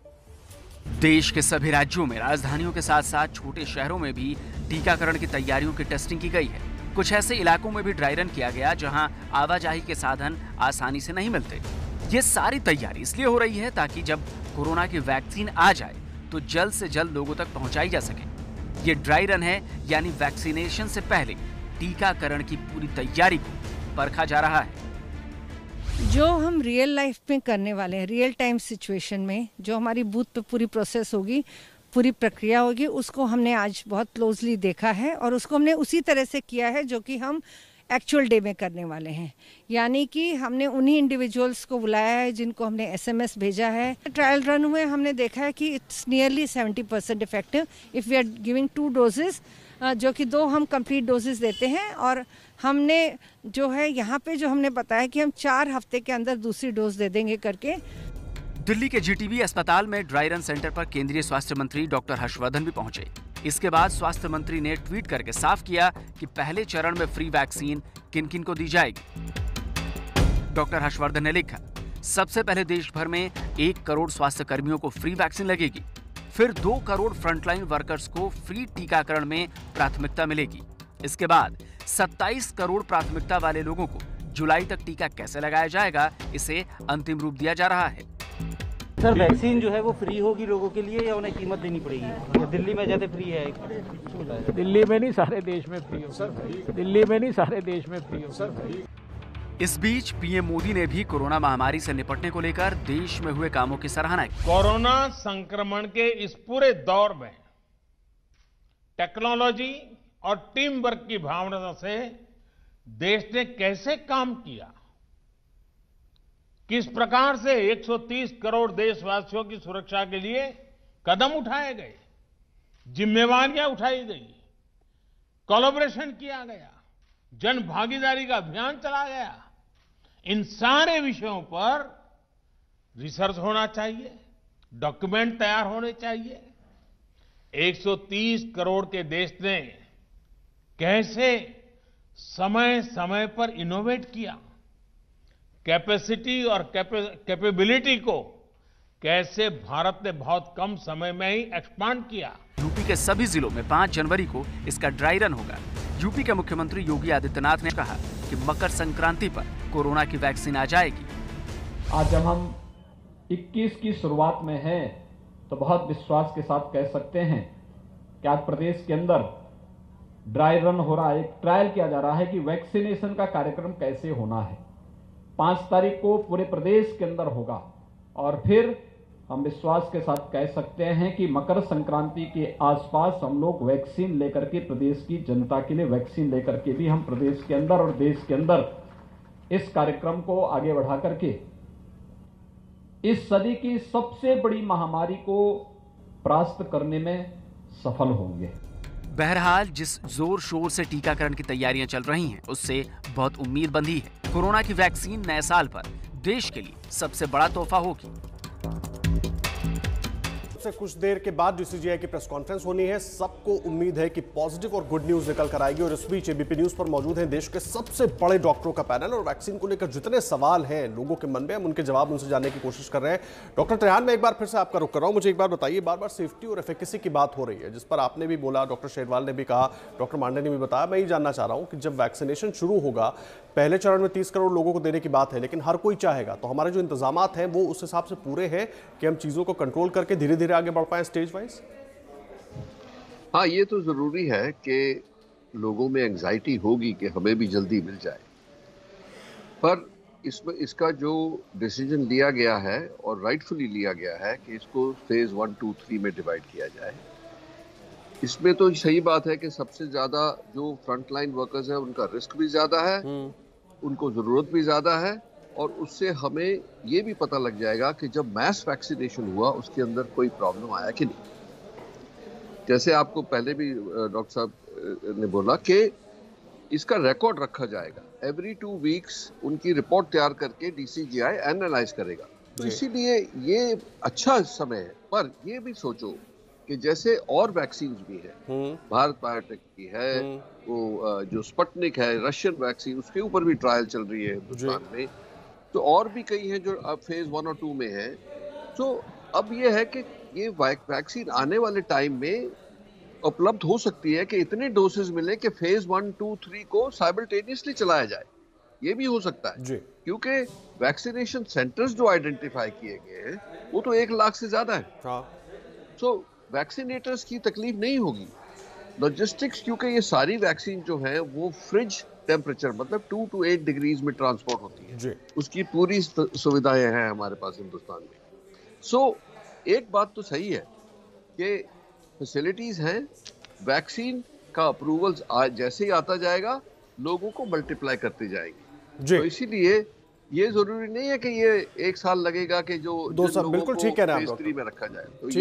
देश के सभी राज्यों में राजधानियों के साथ साथ छोटे शहरों में भी टीकाकरण की तैयारियों की टेस्टिंग की गई है। कुछ ऐसे इलाकों में भी ड्राई रन किया गया जहां आवाजाही के साधन आसानी से नहीं मिलते। ये सारी तैयारी इसलिए हो रही है ताकि जब कोरोना की वैक्सीन आ जाए तो जल्द से जल्द लोगों तक पहुंचाई जा सके। ये ड्राई रन है यानी वैक्सीनेशन से पहले टीकाकरण की पूरी तैयारी को परखा जा रहा है। जो हम रियल लाइफ में करने वाले हैं, रियल टाइम सिचुएशन में जो हमारी बूथ पे पूरी प्रोसेस होगी, पूरी प्रक्रिया होगी, उसको हमने आज बहुत क्लोजली देखा है और उसको हमने उसी तरह से किया है जो कि हम एक्चुअल डे में करने वाले हैं। यानी कि हमने उन्हीं इंडिविजुअल्स को बुलाया है जिनको हमने SMS भेजा है। ट्रायल रन हुए हमने देखा है कि it's nearly 70% effective if we are giving 2 doses, जो कि 2 हम कंप्लीट डोजेस देते हैं। और हमने जो है यहाँ पे जो हमने बताया कि हम 4 हफ्ते के अंदर दूसरी डोज दे देंगे करके। दिल्ली के GTB अस्पताल में ड्राई रन सेंटर पर केंद्रीय स्वास्थ्य मंत्री डॉक्टर हर्षवर्धन भी पहुंचे। इसके बाद स्वास्थ्य मंत्री ने ट्वीट करके साफ किया कि पहले चरण में फ्री वैक्सीन किन-किन को दी जाएगी। डॉक्टर हर्षवर्धन ने लिखा, सबसे पहले देश भर में 1 करोड़ स्वास्थ्य कर्मियों को फ्री वैक्सीन लगेगी, फिर 2 करोड़ फ्रंटलाइन वर्कर्स को फ्री टीकाकरण में प्राथमिकता मिलेगी। इसके बाद 27 करोड़ प्राथमिकता वाले लोगों को जुलाई तक टीका कैसे लगाया जाएगा, इसे अंतिम रूप दिया जा रहा है। सर वैक्सीन जो है वो फ्री होगी लोगों के लिए या उन्हें कीमत देनी पड़ेगी? दिल्ली में जैसे फ्री है? दिल्ली में नहीं, सारे देश में फ्री हो सर। दिल्ली में नहीं, सारे देश में फ्री हो सर। इस बीच पीएम मोदी ने भी कोरोना महामारी से निपटने को लेकर देश में हुए कामों की सराहना की। कोरोना संक्रमण के इस पूरे दौर में टेक्नोलॉजी और टीम वर्क की भावना से देश ने कैसे काम किया, किस प्रकार से 130 करोड़ देशवासियों की सुरक्षा के लिए कदम उठाए गए, जिम्मेवारियां उठाई गई, कोलैबोरेशन किया गया, जन भागीदारी का अभियान चला गया। इन सारे विषयों पर रिसर्च होना चाहिए, डॉक्यूमेंट तैयार होने चाहिए। 130 करोड़ के देश ने कैसे समय समय पर इनोवेट किया, कैपेसिटी और कैपेबिलिटी को कैसे भारत ने बहुत कम समय में ही एक्सपांड किया। यूपी के सभी जिलों में 5 जनवरी को इसका ड्राई रन होगा। यूपी के मुख्यमंत्री योगी आदित्यनाथ ने कहा कि मकर संक्रांति पर कोरोना की वैक्सीन आ जाएगी। आज जब हम 21 की शुरुआत में हैं तो बहुत विश्वास के साथ कह सकते हैं कि आज प्रदेश के अंदर ड्राई रन हो रहा है, एक ट्रायल किया जा रहा है कि वैक्सीनेशन का कार्यक्रम कैसे होना है। 5 तारीख को पूरे प्रदेश के अंदर होगा और फिर हम विश्वास के साथ कह सकते हैं कि मकर संक्रांति के आसपास हम लोग वैक्सीन लेकर के प्रदेश की जनता के लिए वैक्सीन लेकर के भी हम प्रदेश के अंदर और देश के अंदर इस कार्यक्रम को आगे बढ़ा करके इस सदी की सबसे बड़ी महामारी को परास्त करने में सफल होंगे। बहरहाल जिस जोर शोर से टीकाकरण की तैयारियां चल रही हैं, उससे बहुत उम्मीद बंधी है। कोरोना की वैक्सीन नए साल पर देश के लिए सबसे बड़ा तोहफा होगी। से कुछ देर के बाद डीसीजीआई की प्रेस कॉन्फ्रेंस होनी है। सबको उम्मीद है कि पॉजिटिव और गुड न्यूज निकल कर आएगी। और इस बीच एबीपी न्यूज पर मौजूद हैं देश के सबसे बड़े डॉक्टरों का पैनल और वैक्सीन को लेकर जितने सवाल हैं लोगों के मन में, हम उनके जवाब उनसे जानने की कोशिश कर रहे हैं। डॉक्टर त्रेहान, मैं एक बार फिर से आपका रुख कर रहा हूं। मुझे एक बार बताइए, बार बार सेफ्टी और एफिकेसी की बात हो रही है, जिस पर आपने भी बोला, डॉक्टर शेरवाल ने भी कहा, डॉक्टर मांडे ने भी बताया। मैं ये जानना चाह रहा हूं कि जब वैक्सीनेशन शुरू होगा, पहले चरण में 30 करोड़ लोगों को देने की बात है, लेकिन हर कोई चाहेगा, तो हमारे जो इंतजामात हैं वो उस हिसाब से पूरे हैं कि हम चीजों को कंट्रोल करके धीरे धीरे आगे बढ़ पाए स्टेज वाइज? हाँ, ये तो जरूरी है कि लोगों में एंजाइटी होगी कि हमें भी जल्दी मिल जाए, पर इसमें इसका जो डिसीजन लिया गया है और राइटफुली लिया गया है कि इसको फेज 1, 2, 3 में डिवाइड किया जाए, इसमें तो सही बात है कि सबसे ज्यादा जो फ्रंटलाइन वर्कर्स हैं उनका रिस्क भी ज्यादा है, उनको जरूरत भी ज्यादा है, और उससे हमें ये भी पता लग जाएगा कि जब मैस वैक्सीनेशन हुआ उसके अंदर कोई प्रॉब्लम आया कि नहीं। जैसे आपको पहले भी डॉक्टर साहब ने बोला कि इसका रिकॉर्ड रखा जाएगा, एवरी 2 वीक्स उनकी रिपोर्ट तैयार करके डीसीजीआई एनालाइज करेगा। तो इसीलिए ये अच्छा समय है, पर ये भी सोचो कि जैसे और वैक्सीन भी है, भारत बायोटेक की है, वो जो स्पुतनिक है रशियन वैक्सीन, उसके ऊपर भी ट्रायल चल रही है हिंदुस्तान में, तो और भी कई हैं जो अब फेज 1 और 2 में है। तो अब ये है कि ये वैक्सीन आने वाले टाइम में उपलब्ध हो सकती है कि इतने डोसेज मिले कि फेज 1, 2, 3 को साइमल्टेनियसली चलाया जाए। ये भी हो सकता है क्योंकि वैक्सीनेशन सेंटर्स जो आइडेंटिफाई किए गए हैं वो तो 1 लाख से ज्यादा है। तो वैक्सीनेटर्स की तकलीफ नहीं होगी। लॉजिस्टिक्स, क्योंकि ये सारी वैक्सीन जो है वो फ्रिज टेम्परेचर मतलब 2 to 8 डिग्रीज में ट्रांसपोर्ट होती है, उसकी पूरी सुविधाएं हैं हमारे पास हिंदुस्तान में। एक बात तो सही है कि फैसिलिटीज हैं, वैक्सीन का अप्रूवल्स जैसे ही आता जाएगा लोगों को मल्टीप्लाई करते जाएंगे। तो इसीलिए ये जरूरी नहीं है कि ये 1 साल लगेगा कि जो 2 साल, बिल्कुल ठीक है ना, फेज 3 में रखा जाए। तो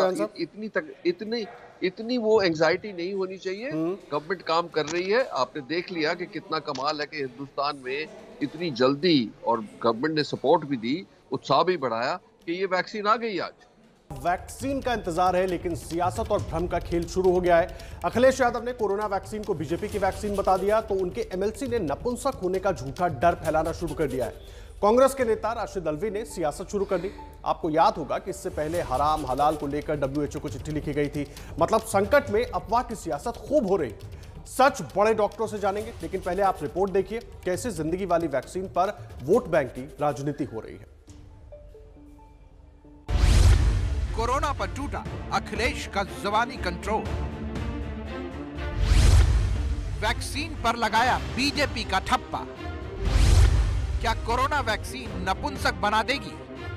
ये इतनी वो एंजाइटी नहीं होनी चाहिए। गवर्नमेंट काम कर रही है। आपने देख लिया कि कितना कमाल है कि हिंदुस्तान में इतनी जल्दी, और गवर्नमेंट ने सपोर्ट भी दी, उत्साह भी बढ़ाया कि ये वैक्सीन आ गई। आज वैक्सीन का इंतजार है, लेकिन सियासत और भ्रम का खेल शुरू हो गया है। अखिलेश यादव ने कोरोना वैक्सीन को बीजेपी की वैक्सीन बता दिया, तो उनके एमएलसी ने नपुंसक होने का झूठा डर फैलाना शुरू कर दिया है। कांग्रेस के नेता राशिद अल्वी ने सियासत शुरू कर दी। आपको याद होगा कि इससे पहले हराम हलाल को लेकर WHO को चिट्ठी लिखी गई थी। मतलब संकट में अफवाह की सियासत खूब हो रही। सच बड़े डॉक्टरों से जानेंगे, लेकिन पहले आप रिपोर्ट देखिए कैसे जिंदगी वाली वैक्सीन पर वोट बैंक की राजनीति हो रही है। कोरोना पर टूटा अखिलेश का जुबानी कंट्रोल, वैक्सीन पर लगाया बीजेपी का ठप्पा। क्या कोरोना वैक्सीन नपुंसक बना देगी?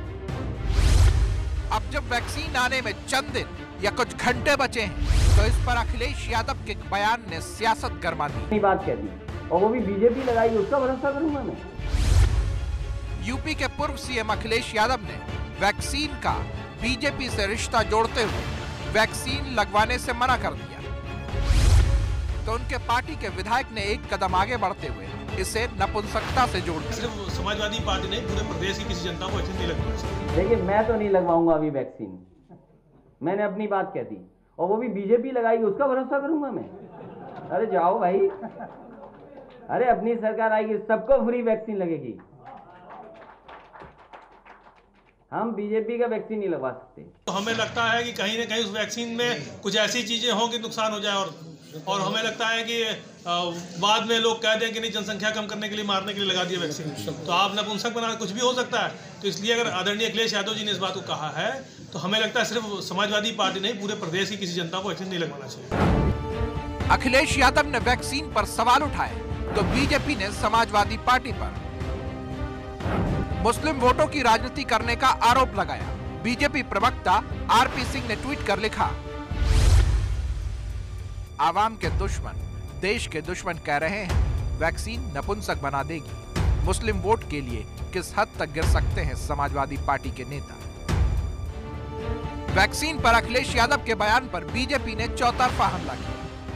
अब जब वैक्सीन आने में चंद दिन या कुछ घंटे बचे हैं, तो इस पर अखिलेश यादव के बयान ने सियासत गरमा दी। बात कह दी, और वो भी बीजेपी लगाई, उसका भरोसा करूंगा मैं। यूपी के पूर्व सीएम अखिलेश यादव ने वैक्सीन का बीजेपी से रिश्ता जोड़ते हुए वैक्सीन लगवाने से मना कर दिया, तो उनके पार्टी के विधायक ने एक कदम आगे बढ़ते हुए इसे नपुंसकता से जोड़ दिया। सिर्फ समाजवादी पार्टी नहीं, पूरे प्रदेश की किसी जनता को वैक्सीन नहीं लगवाना। देखिए, मैं तो नहीं लगवाऊंगा अभी वैक्सीन, मैंने अपनी बात कह दी, और वो भी बीजेपी लगाएगी, उसका भरोसा करूंगा मैं? अरे जाओ भाई, अरे अपनी सरकार आएगी, सबको फ्री वैक्सीन लगेगी। हम बीजेपी का वैक्सीन नहीं लगवा सकते। तो हमें लगता है कि कहीं ना कहीं उस वैक्सीन में कुछ ऐसी चीजें हों कि नुकसान हो जाए, और हमें लगता है कि बाद में लोग कह दें कि नहीं, जनसंख्या कम करने के लिए, मारने के लिए लगा दिया वैक्सीन, तो आप नपुंसक बना, कुछ भी हो सकता है। तो इसलिए अगर आदरणीय अखिलेश यादव जी ने इस बात को कहा है, तो हमें लगता है सिर्फ समाजवादी पार्टी नहीं, पूरे प्रदेश की किसी जनता को वैक्सीन नहीं लगवाना चाहिए। अखिलेश यादव ने वैक्सीन पर सवाल उठाए, तो बीजेपी ने समाजवादी पार्टी पर मुस्लिम वोटों की राजनीति करने का आरोप लगाया। बीजेपी प्रवक्ता आरपी सिंह ने ट्वीट कर लिखा, आवाम के दुश्मन देश के दुश्मन कह रहे हैं वैक्सीन नपुंसक बना देगी। मुस्लिम वोट के लिए किस हद तक गिर सकते हैं समाजवादी पार्टी के नेता। वैक्सीन पर अखिलेश यादव के बयान पर बीजेपी ने चौतरफा हमला किया।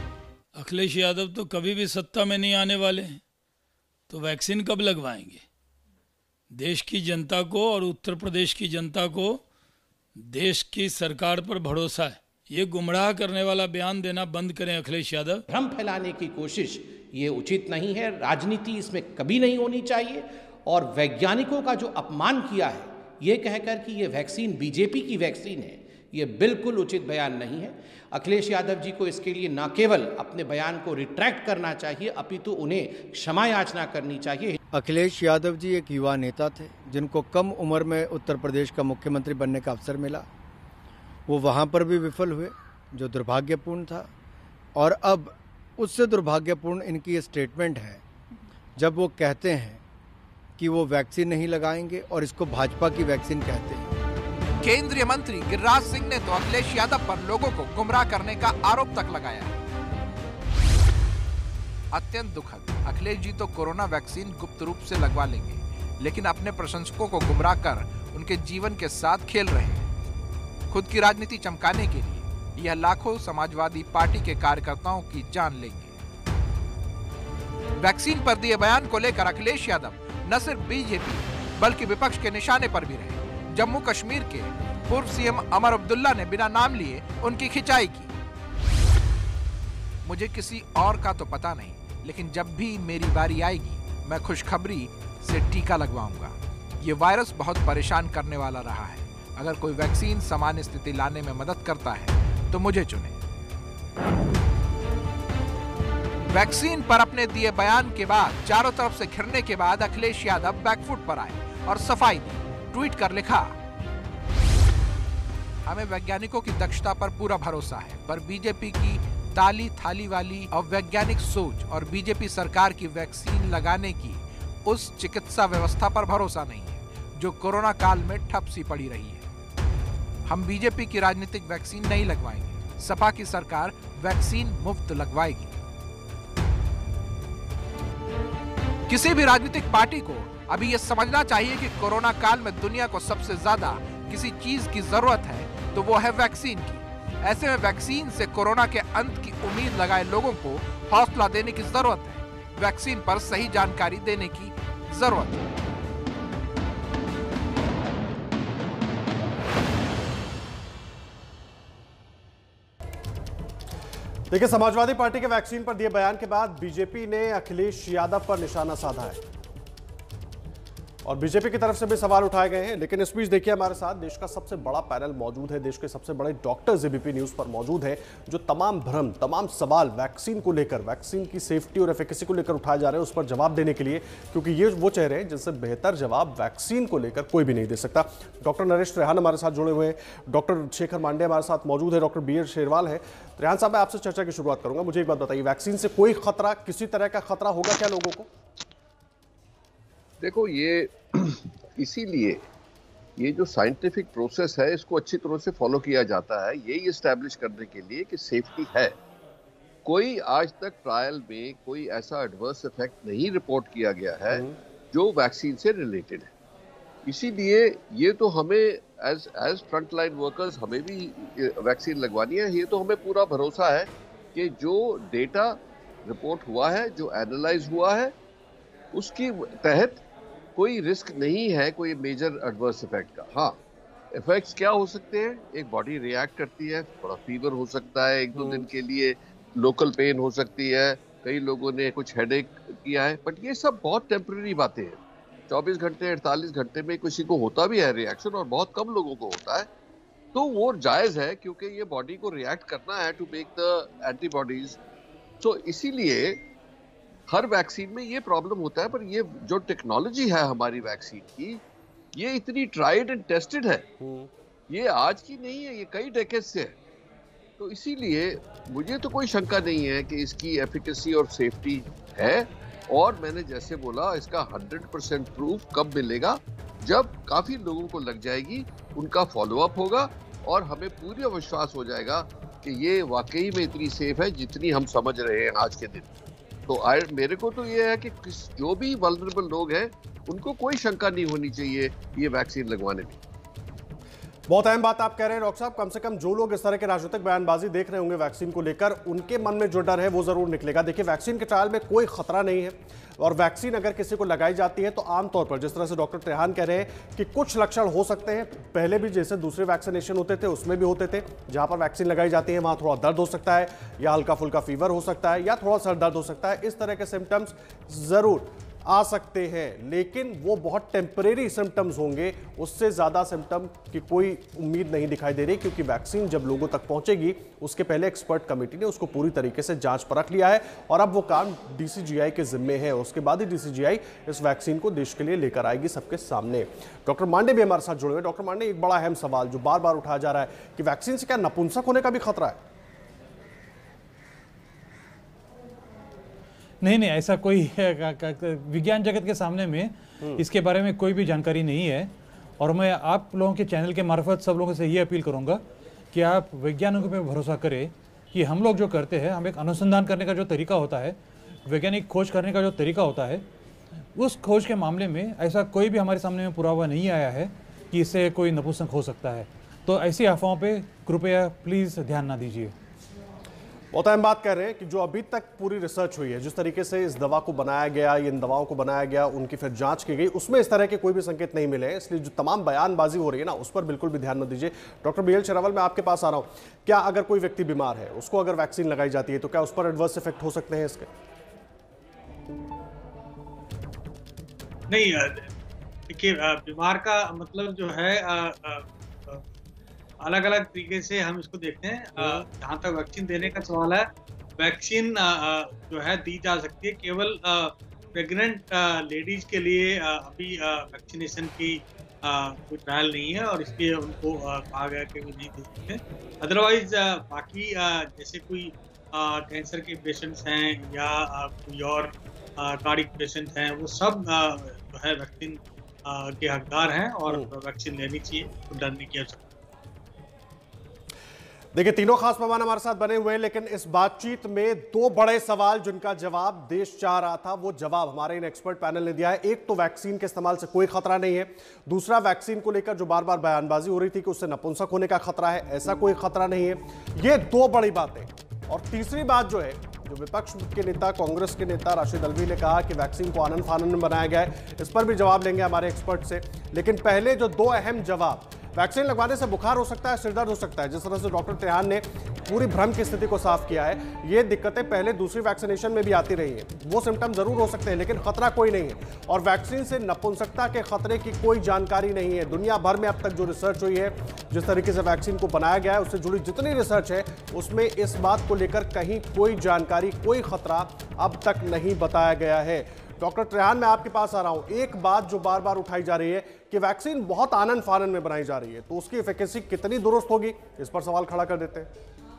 अखिलेश यादव तो कभी भी सत्ता में नहीं आने वाले हैं, तो वैक्सीन कब लगवाएंगे? देश की जनता को और उत्तर प्रदेश की जनता को देश की सरकार पर भरोसा है। ये गुमराह करने वाला बयान देना बंद करें अखिलेश यादव। भ्रम फैलाने की कोशिश ये उचित नहीं है, राजनीति इसमें कभी नहीं होनी चाहिए। और वैज्ञानिकों का जो अपमान किया है ये कहकर कि ये वैक्सीन बीजेपी की वैक्सीन है, ये बिल्कुल उचित बयान नहीं है। अखिलेश यादव जी को इसके लिए न केवल अपने बयान को रिट्रैक्ट करना चाहिए अपितु उन्हें क्षमा याचना करनी चाहिए। अखिलेश यादव जी एक युवा नेता थे जिनको कम उम्र में उत्तर प्रदेश का मुख्यमंत्री बनने का अवसर मिला। वो वहाँ पर भी विफल हुए, जो दुर्भाग्यपूर्ण था। और अब उससे दुर्भाग्यपूर्ण इनकी ये स्टेटमेंट है जब वो कहते हैं कि वो वैक्सीन नहीं लगाएंगे और इसको भाजपा की वैक्सीन कहते हैं। केंद्रीय मंत्री गिरिराज सिंह ने तो अखिलेश यादव पर लोगों को गुमराह करने का आरोप तक लगाया। अत्यंत दुखद, अखिलेश जी तो कोरोना वैक्सीन गुप्त रूप से लगवा लेंगे, लेकिन अपने प्रशंसकों को गुमराह कर उनके जीवन के साथ खेल रहे हैं। खुद की राजनीति चमकाने के लिए यह लाखों समाजवादी पार्टी के कार्यकर्ताओं की जान लेंगे। वैक्सीन पर दिए बयान को लेकर अखिलेश यादव न सिर्फ बीजेपी बल्कि विपक्ष के निशाने पर भी रहे। जम्मू कश्मीर के पूर्व सीएम अमर अब्दुल्ला ने बिना नाम लिए उनकी खिंचाई की। मुझे किसी और का तो पता नहीं, लेकिन जब भी मेरी बारी आएगी मैं खुशखबरी से टीका लगवाऊंगा। ये वायरस बहुत परेशान करने वाला रहा है। अगर कोई वैक्सीन सामान्य स्थिति लाने में मदद करता है तो मुझे चुने। वैक्सीन पर अपने दिए बयान के बाद चारों तरफ से घिरने के बाद अखिलेश यादव बैकफुट पर आए और सफाई दी। ट्वीट कर लिखा, हमें वैज्ञानिकों की दक्षता पर पूरा भरोसा है, पर बीजेपी की ताली थाली वाली अवैज्ञानिक सोच और बीजेपी सरकार की वैक्सीन लगाने की उस चिकित्सा व्यवस्था पर भरोसा नहीं है जो कोरोना काल में ठप सी पड़ी रही है। हम बीजेपी की राजनीतिक वैक्सीन नहीं लगवाएंगे, सपा की सरकार वैक्सीन मुफ्त लगवाएगी। किसी भी राजनीतिक पार्टी को अभी यह समझना चाहिए कि कोरोना काल में दुनिया को सबसे ज्यादा किसी चीज की जरूरत है तो वो है वैक्सीन की। ऐसे में वैक्सीन से कोरोना के अंत की उम्मीद लगाए लोगों को हौसला देने की जरूरत है। वैक्सीन पर सही जानकारी देने की जरूरत है। देखिए, समाजवादी पार्टी के वैक्सीन पर दिए बयान के बाद बीजेपी ने अखिलेश यादव पर निशाना साधा है और बीजेपी की तरफ से भी सवाल उठाए गए हैं। लेकिन इस बीच देखिए, हमारे साथ देश का सबसे बड़ा पैनल मौजूद है, देश के सबसे बड़े डॉक्टर्स एबीपी न्यूज पर मौजूद हैं, जो तमाम भ्रम, तमाम सवाल वैक्सीन को लेकर, वैक्सीन की सेफ्टी और एफिकेसी को लेकर उठाए जा रहे हैं, उस पर जवाब देने के लिए, क्योंकि ये वो चेहरे हैं जिनसे बेहतर जवाब वैक्सीन को लेकर कोई भी नहीं दे सकता। डॉक्टर नरेश त्रेहान हमारे साथ जुड़े हुए हैं, डॉक्टर शेखर मांडे हमारे साथ मौजूद है, डॉक्टर बी एस शेरवाल है। त्रेहान साहब, मैं आपसे चर्चा की शुरुआत करूंगा। मुझे एक बात बताइए, वैक्सीन से कोई खतरा, किसी तरह का खतरा होगा क्या लोगों को? देखो, ये इसीलिए ये जो साइंटिफिक प्रोसेस है इसको अच्छी तरह से फॉलो किया जाता है, यही एस्टैब्लिश करने के लिए कि सेफ्टी है। कोई आज तक ट्रायल में कोई ऐसा एडवर्स इफेक्ट नहीं रिपोर्ट किया गया है जो वैक्सीन से रिलेटेड है। इसीलिए ये तो हमें एज फ्रंट लाइन वर्कर्स हमें भी वैक्सीन लगवानी है। ये तो हमें पूरा भरोसा है कि जो डेटा रिपोर्ट हुआ है, जो एनालाइज हुआ है, उसकी तहत कोई रिस्क नहीं है कोई मेजर एडवर्स इफेक्ट का। हाँ, इफेक्ट्स क्या हो सकते हैं? एक बॉडी रिएक्ट करती है, थोड़ा फीवर हो सकता है, 1-2 दिन के लिए लोकल पेन हो सकती है, कई लोगों ने कुछ हेडेक किया है, बट ये सब बहुत टेम्पररी बातें हैं। 24 घंटे 48 घंटे में किसी को होता भी है रिएक्शन, और बहुत कम लोगों को होता है, तो वो जायज़ है क्योंकि ये बॉडी को रिएक्ट करना है टू मेक द एंटीबॉडीज। तो इसीलिए हर वैक्सीन में ये प्रॉब्लम होता है, पर ये जो टेक्नोलॉजी है हमारी वैक्सीन की, ये इतनी ट्राइड एंड टेस्टेड है, ये आज की नहीं है, ये कई डेकेड से है। तो इसीलिए मुझे तो कोई शंका नहीं है कि इसकी एफिकेसी और सेफ्टी है। और मैंने जैसे बोला, इसका 100% प्रूफ कब मिलेगा? जब काफी लोगों को लग जाएगी, उनका फॉलोअप होगा और हमें पूरा विश्वास हो जाएगा कि ये वाकई में इतनी सेफ है जितनी हम समझ रहे हैं आज के दिन। तो मेरे को तो ये है कि जो भी वल्नरेबल लोग हैं उनको कोई शंका नहीं होनी चाहिए ये वैक्सीन लगवाने में। बहुत अहम बात आप कह रहे हैं डॉक्टर साहब। कम से कम जो लोग इस तरह के राजनीतिक बयानबाजी देख रहे होंगे वैक्सीन को लेकर, उनके मन में जो डर है वो जरूर निकलेगा। देखिए, वैक्सीन के ट्रायल में कोई खतरा नहीं है, और वैक्सीन अगर किसी को लगाई जाती है तो आमतौर पर जिस तरह से डॉक्टर त्रेहान कह रहे हैं कि कुछ लक्षण हो सकते हैं, पहले भी जैसे दूसरे वैक्सीनेशन होते थे उसमें भी होते थे, जहां पर वैक्सीन लगाई जाती है वहां थोड़ा दर्द हो सकता है, या हल्का फुल्का फीवर हो सकता है, या थोड़ा सर दर्द हो सकता है। इस तरह के सिम्टम्स जरूर आ सकते हैं, लेकिन वो बहुत टेम्परेरी सिम्टम्स होंगे, उससे ज़्यादा सिम्टम की कोई उम्मीद नहीं दिखाई दे रही, क्योंकि वैक्सीन जब लोगों तक पहुंचेगी उसके पहले एक्सपर्ट कमेटी ने उसको पूरी तरीके से जांच परख लिया है, और अब वो काम डीसीजीआई के जिम्मे है। उसके बाद ही डीसीजीआई इस वैक्सीन को देश के लिए लेकर आएगी सबके सामने। डॉक्टर मांडे भी हमारे साथ जुड़े हुए। डॉक्टर मांडे, एक बड़ा अहम सवाल जो बार बार उठाया जा रहा है कि वैक्सीन से क्या नपुंसक होने का भी खतरा है? नहीं, ऐसा कोई विज्ञान जगत के सामने में इसके बारे में कोई भी जानकारी नहीं है। और मैं आप लोगों के चैनल के मार्फत सब लोगों से ये अपील करूंगा कि आप वैज्ञानिकों पे भरोसा करें कि हम लोग जो करते हैं, हम एक अनुसंधान करने का जो तरीका होता है, वैज्ञानिक खोज करने का जो तरीका होता है, उस खोज के मामले में ऐसा कोई भी हमारे सामने में पुरावा नहीं आया है कि इससे कोई नपुंसक हो सकता है। तो ऐसी अफवाहों पर कृपया प्लीज़ ध्यान ना दीजिए। बहुत अहम बात कह रहे हैं कि जो अभी तक पूरी रिसर्च हुई है, जिस तरीके से इस दवा को बनाया गया, इन दवाओं को बनाया गया, उनकी फिर जांच की गई, उसमें इस तरह के कोई भी संकेत नहीं मिले हैं। इसलिए जो तमाम बयानबाजी हो रही है ना, उस पर बिल्कुल भी ध्यान न दीजिए। डॉक्टर बीएल शेरावल, मैं आपके पास आ रहा हूं। क्या अगर कोई व्यक्ति बीमार है, उसको अगर वैक्सीन लगाई जाती है तो क्या उस पर एडवर्स इफेक्ट हो सकते हैं इसके? नहीं, देखिए, बीमार का मतलब जो है अलग अलग तरीके से हम इसको देखते हैं। जहाँ तक वैक्सीन देने का सवाल है, वैक्सीन जो है दी जा सकती है, केवल प्रेग्नेंट लेडीज के लिए अभी वैक्सीनेशन की कोई ट्रायल नहीं है, और इसलिए उनको कहा गया कि वो नहीं दे सकते। अदरवाइज बाकी जैसे कोई कैंसर के पेशेंट्स हैं या कोई और कार्डिक पेशेंट हैं, वो सब जो है वैक्सीन के हकदार हैं और वैक्सीन लेनी चाहिए, तो डरने की आवश्यकता। देखिए, तीनों खास मेहमान हमारे साथ बने हुए हैं, लेकिन इस बातचीत में दो बड़े सवाल जिनका जवाब देश चाह रहा था, वो जवाब हमारे इन एक्सपर्ट पैनल ने दिया है। एक तो वैक्सीन के इस्तेमाल से कोई खतरा नहीं है, दूसरा वैक्सीन को लेकर जो बार बार बयानबाजी हो रही थी कि उससे नपुंसक होने का खतरा है, ऐसा कोई खतरा नहीं है। ये दो बड़ी बातें। और तीसरी बात जो है, जो विपक्ष के नेता, कांग्रेस के नेता राशिद अल्वी ने कहा कि वैक्सीन को आनन फानन में बनाया गया है, इस पर भी जवाब लेंगे हमारे एक्सपर्ट से। लेकिन पहले जो दो अहम जवाब, वैक्सीन लगवाने से बुखार हो सकता है, सिरदर्द हो सकता है, जिस तरह से डॉक्टर त्रेहान ने पूरी भ्रम की स्थिति को साफ किया है, ये दिक्कतें पहले दूसरी वैक्सीनेशन में भी आती रही हैं। वो सिम्टम जरूर हो सकते हैं, लेकिन खतरा कोई नहीं है। और वैक्सीन से नपुंसकता के खतरे की कोई जानकारी नहीं है। दुनिया भर में अब तक जो रिसर्च हुई है, जिस तरीके से वैक्सीन को बनाया गया है, उससे जुड़ी जितनी रिसर्च है, उसमें इस बात को लेकर कहीं कोई जानकारी, कोई खतरा अब तक नहीं बताया गया है। डॉक्टर त्रेहान, मैं आपके पास आ रहा हूं। एक बात जो बार बार उठाई जा रही है कि वैक्सीन बहुत आनन फानन में बनाई जा रही है, तो उसकी एफिकेसी कितनी दुरुस्त होगी, इस पर सवाल खड़ा कर देते हैं।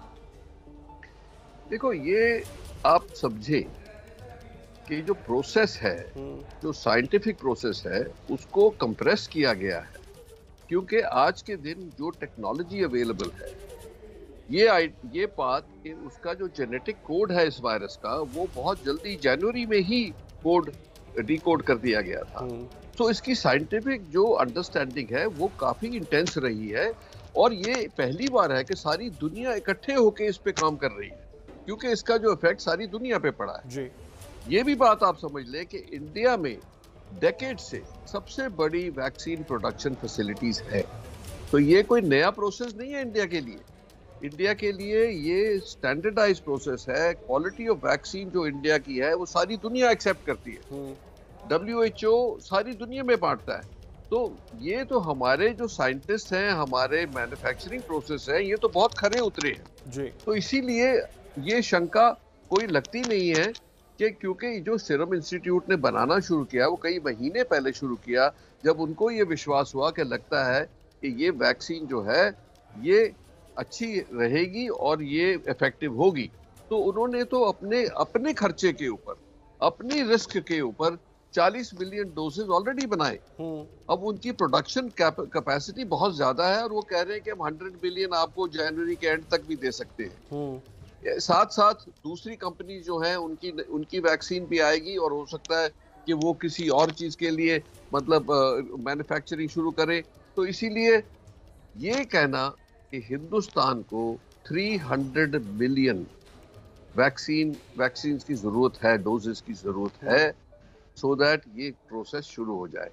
देखो, ये आप समझे कि जो प्रोसेस है, जो साइंटिफिक प्रोसेस है, उसको कंप्रेस किया गया है, क्योंकि आज के दिन जो टेक्नोलॉजी अवेलेबल है, ये बात कि उसका जो जेनेटिक कोड है इस वायरस का, वो बहुत जल्दी जनवरी में ही कोड डिकोड कर दिया गया था। तो इसकी साइंटिफिक जो अंडरस्टैंडिंग है वो काफी इंटेंस रही है, और ये पहली बार है कि सारी दुनिया इकट्ठे होकर इस पे काम कर रही है, क्योंकि इसका जो इफेक्ट सारी दुनिया पे पड़ा है। जी। ये भी बात आप समझ लें कि इंडिया में डेकेड से सबसे बड़ी वैक्सीन प्रोडक्शन फैसिलिटीज है, तो ये कोई नया प्रोसेस नहीं है इंडिया के लिए। इंडिया के लिए ये स्टैंडर्डाइज प्रोसेस है। क्वालिटी ऑफ वैक्सीन जो इंडिया की है वो सारी दुनिया एक्सेप्ट करती है, WHO सारी दुनिया में बांटता है। तो ये तो हमारे जो साइंटिस्ट हैं, हमारे मैन्युफैक्चरिंग प्रोसेस है, ये तो बहुत खरे उतरे हैं जी। तो इसीलिए ये शंका कोई लगती नहीं है कि क्योंकि जो सीरम इंस्टीट्यूट ने बनाना शुरू किया वो कई महीने पहले शुरू किया, जब उनको ये विश्वास हुआ कि लगता है कि ये वैक्सीन जो है ये अच्छी रहेगी और ये इफेक्टिव होगी, तो उन्होंने तो अपने खर्चे के ऊपर, अपनी रिस्क के ऊपर 40 मिलियन डोजेज ऑलरेडी बनाए। अब उनकी प्रोडक्शन कैपेसिटी बहुत ज्यादा है और वो कह रहे हैं कि हम 100 मिलियन आपको जनवरी के एंड तक भी दे सकते हैं। साथ साथ दूसरी कंपनी जो है उनकी वैक्सीन भी आएगी और हो सकता है कि वो किसी और चीज के लिए मतलब मैन्युफैक्चरिंग शुरू करें। तो इसीलिए ये कहना कि हिंदुस्तान को 300 मिलियन वैक्सीन की जरूरत है, डोजेस की जरूरत है, सो दैट ये प्रोसेस शुरू हो जाए।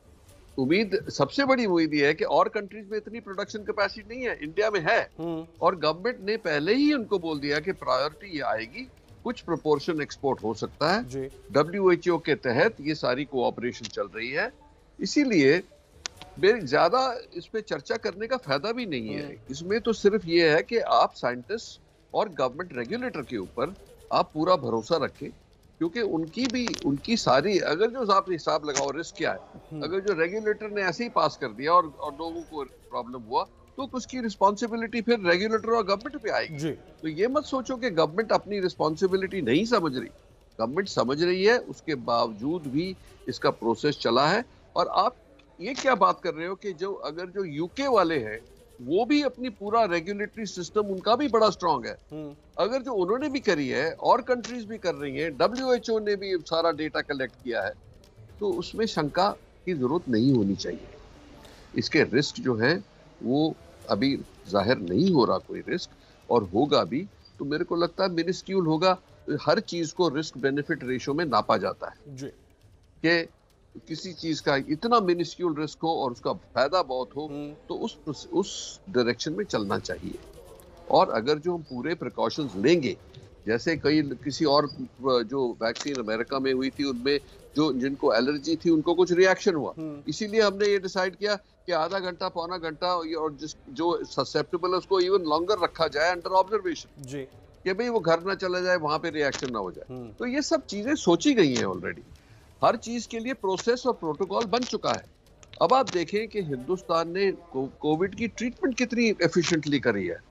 सबसे बड़ी उम्मीद ये है कि और कंट्रीज में इतनी प्रोडक्शन कैपेसिटी नहीं है, इंडिया में है, और गवर्नमेंट ने पहले ही उनको बोल दिया कि प्रायोरिटी ये आएगी, कुछ प्रोपोर्शन एक्सपोर्ट हो सकता है। WHO के तहत ये सारी कोऑपरेशन चल रही है, इसीलिए मेरे ज्यादा इस पे चर्चा करने का फायदा भी नहीं है। इसमें तो सिर्फ ये है कि आप साइंटिस्ट और गवर्नमेंट रेगुलेटर के ऊपर आप पूरा भरोसा रखें, क्योंकि उनकी सारी, अगर जो आप हिसाब लगाओ रिस्क क्या है, अगर जो रेगुलेटर ने ऐसे ही पास कर दिया और लोगों को प्रॉब्लम हुआ, तो उसकी रिस्पॉन्सिबिलिटी फिर रेगुलेटर और गवर्नमेंट पे आएगी। तो ये मत सोचो कि गवर्नमेंट अपनी रिस्पॉन्सिबिलिटी नहीं समझ रही, गवर्नमेंट समझ रही है, उसके बावजूद भी इसका प्रोसेस चला है। और आप ये क्या बात कर रहे हो कि अगर जो यूके वाले हैं वो भी अपनी पूरा रेगुलेटरी सिस्टम उनका भी बड़ा स्ट्रांग है, अगर जो उन्होंने भी करी है और कंट्रीज भी कर रही हैं, WHO ने भी सारा डेटा कलेक्ट किया है, तो उसमें शंका की जरूरत नहीं होनी चाहिए। इसके रिस्क जो है वो अभी जाहिर नहीं हो रहा कोई रिस्क, और होगा भी तो मेरे को लगता है मिनिस्क्यूल होगा। हर चीज को रिस्क बेनिफिट रेशियो में नापा जाता है कि किसी चीज का इतना मिनिस्क्यूल रिस्क हो और उसका फायदा बहुत हो, तो उस डायरेक्शन में चलना चाहिए। और अगर जो हम पूरे प्रिकॉशंस लेंगे, जैसे किसी और जो वैक्सीन अमेरिका में हुई थी, उनमें जिनको एलर्जी थी उनको कुछ रिएक्शन हुआ, इसीलिए हमने ये डिसाइड किया कि आधा घंटा पौना घंटा, और जो ससेप्टेबल है उसको इवन लॉन्गर रखा जाए अंडर ऑब्जर्वेशन, कि भाई वो घर ना चला जाए, वहां पे रिएक्शन ना हो जाए। तो ये सब चीजें सोची गई हैं ऑलरेडी, हर चीज के लिए प्रोसेस और प्रोटोकॉल बन चुका है। अब आप देखें कि हिंदुस्तान ने कोविड की ट्रीटमेंट कितनी एफिशिएंटली करी है।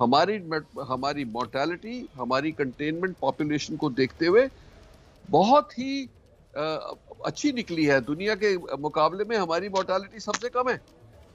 हमारी मोर्टेलिटी, हमारी कंटेनमेंट पॉपुलेशन को देखते हुए बहुत ही अच्छी निकली है। दुनिया के मुकाबले में हमारी मोर्टेलिटी सबसे कम है।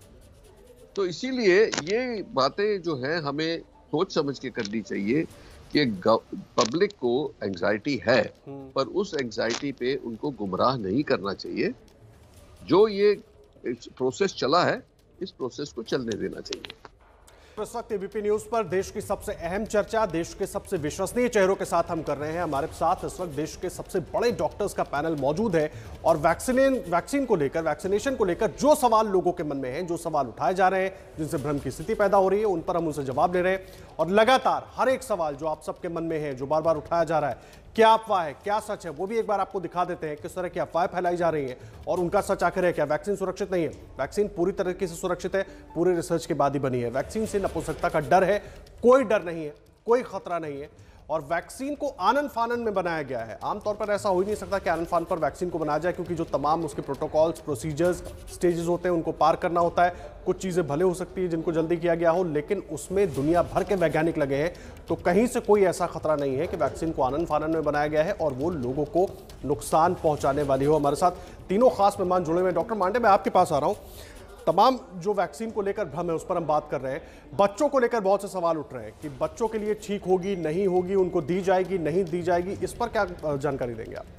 तो इसीलिए ये बातें जो है हमें सोच समझ के करनी चाहिए कि पब्लिक को एंजाइटी है, पर उस एंजाइटी पे उनको गुमराह नहीं करना चाहिए। जो ये प्रोसेस चला है, इस प्रोसेस को चलने देना चाहिए। इस वक्त एबीपी न्यूज पर देश की सबसे अहम चर्चा देश के सबसे विश्वसनीय चेहरों के साथ हम कर रहे हैं। हमारे साथ इस वक्त देश के सबसे बड़े डॉक्टर्स का पैनल मौजूद है, और वैक्सीन को लेकर, वैक्सीनेशन को लेकर जो सवाल लोगों के मन में हैं, जो सवाल उठाए जा रहे हैं, जिनसे भ्रम की स्थिति पैदा हो रही है, उन पर हम उनसे जवाब ले रहे हैं। और लगातार हर एक सवाल जो आप सबके मन में है, जो बार बार उठाया जा रहा है, क्या अफवाह है, क्या सच है, वो भी एक बार आपको दिखा देते हैं। किस तरह की अफवाहें फैलाई जा रही हैं और उनका सच आखिर है क्या। वैक्सीन सुरक्षित नहीं है, वैक्सीन पूरी तरीके से सुरक्षित है, पूरे रिसर्च के बाद ही बनी है। वैक्सीन से नपुंसकता का डर है, कोई डर नहीं है, कोई खतरा नहीं है। और वैक्सीन को आनन फानन में बनाया गया है। आमतौर पर ऐसा हो ही नहीं सकता कि आनन फानन पर वैक्सीन को बनाया जाए, क्योंकि जो तमाम उसके प्रोटोकॉल्स, प्रोसीजर्स, स्टेजेस होते हैं, उनको पार करना होता है। कुछ चीज़ें भले हो सकती है जिनको जल्दी किया गया हो, लेकिन उसमें दुनिया भर के वैज्ञानिक लगे हैं। तो कहीं से कोई ऐसा खतरा नहीं है कि वैक्सीन को आनन फानन में बनाया गया है और वो लोगों को नुकसान पहुंचाने वाली हो। हमारे साथ तीनों खास मेहमान जुड़े हुए हैं। डॉक्टर मांडे, मैं आपके पास आ रहा हूँ। तमाम जो वैक्सीन को लेकर भ्रम है उस पर हम बात कर रहे हैं। बच्चों को लेकर बहुत से सवाल उठ रहे हैं कि बच्चों के लिए ठीक होगी, नहीं होगी, उनको दी जाएगी, नहीं दी जाएगी, इस पर क्या जानकारी देंगे आप?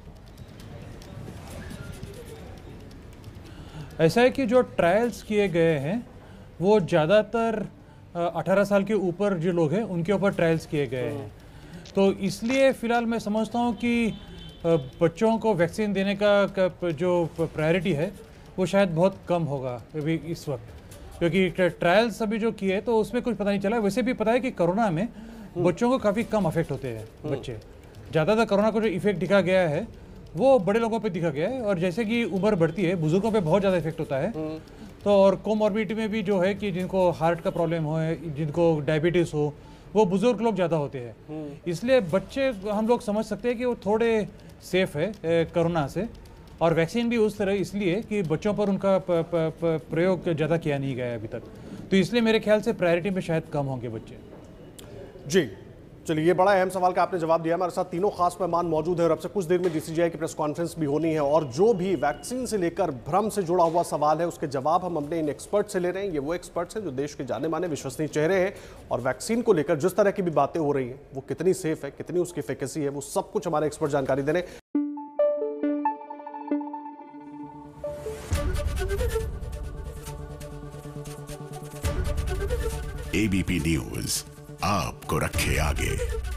ऐसा है कि जो ट्रायल्स किए गए हैं वो ज़्यादातर 18 साल के ऊपर जो लोग हैं उनके ऊपर ट्रायल्स किए गए हैं। तो इसलिए फ़िलहाल मैं समझता हूँ कि बच्चों को वैक्सीन देने का जो प्रायोरिटी है वो शायद बहुत कम होगा अभी इस वक्त, क्योंकि ट्रायल्स अभी जो किए तो उसमें कुछ पता नहीं चला। वैसे भी पता है कि कोरोना में बच्चों को काफ़ी कम अफेक्ट होते हैं बच्चे। ज़्यादातर कोरोना को जो इफेक्ट दिखा गया है वो बड़े लोगों पे दिखा गया है, और जैसे कि उम्र बढ़ती है बुजुर्गों पे बहुत ज़्यादा इफेक्ट होता है। तो और कोमॉर्बिडिटी में भी जो है कि जिनको हार्ट का प्रॉब्लम हो, जिनको डायबिटीज़ हो, वो बुजुर्ग लोग ज़्यादा होते हैं। इसलिए बच्चे हम लोग समझ सकते हैं कि वो थोड़े सेफ है कोरोना से। और वैक्सीन भी उस तरह इसलिए कि बच्चों पर उनका प्रयोग ज़्यादा किया नहीं गया है अभी तक, तो इसलिए मेरे ख्याल से प्रायोरिटी में शायद कम होंगे बच्चे। जी चलिए, ये बड़ा अहम सवाल का आपने जवाब दिया। हमारे साथ तीनों खास मेहमान मौजूद हैं और अब से कुछ देर में DCGI की प्रेस कॉन्फ्रेंस भी होनी है, और जो भी वैक्सीन से लेकर भ्रम से जुड़ा हुआ सवाल है उसके जवाब हम अपने इन एक्सपर्ट से ले रहे हैं। ये वो एक्सपर्ट्स हैं जो देश के जाने माने विश्वसनीय चेहरे हैं, और वैक्सीन को लेकर जिस तरह की भी बातें हो रही हैं वो कितनी सेफ है, कितनी उसकी एफिकेसी है, वो सब कुछ हमारे एक्सपर्ट जानकारी दे रहे हैं। एबीपी न्यूज आपको रखे आगे।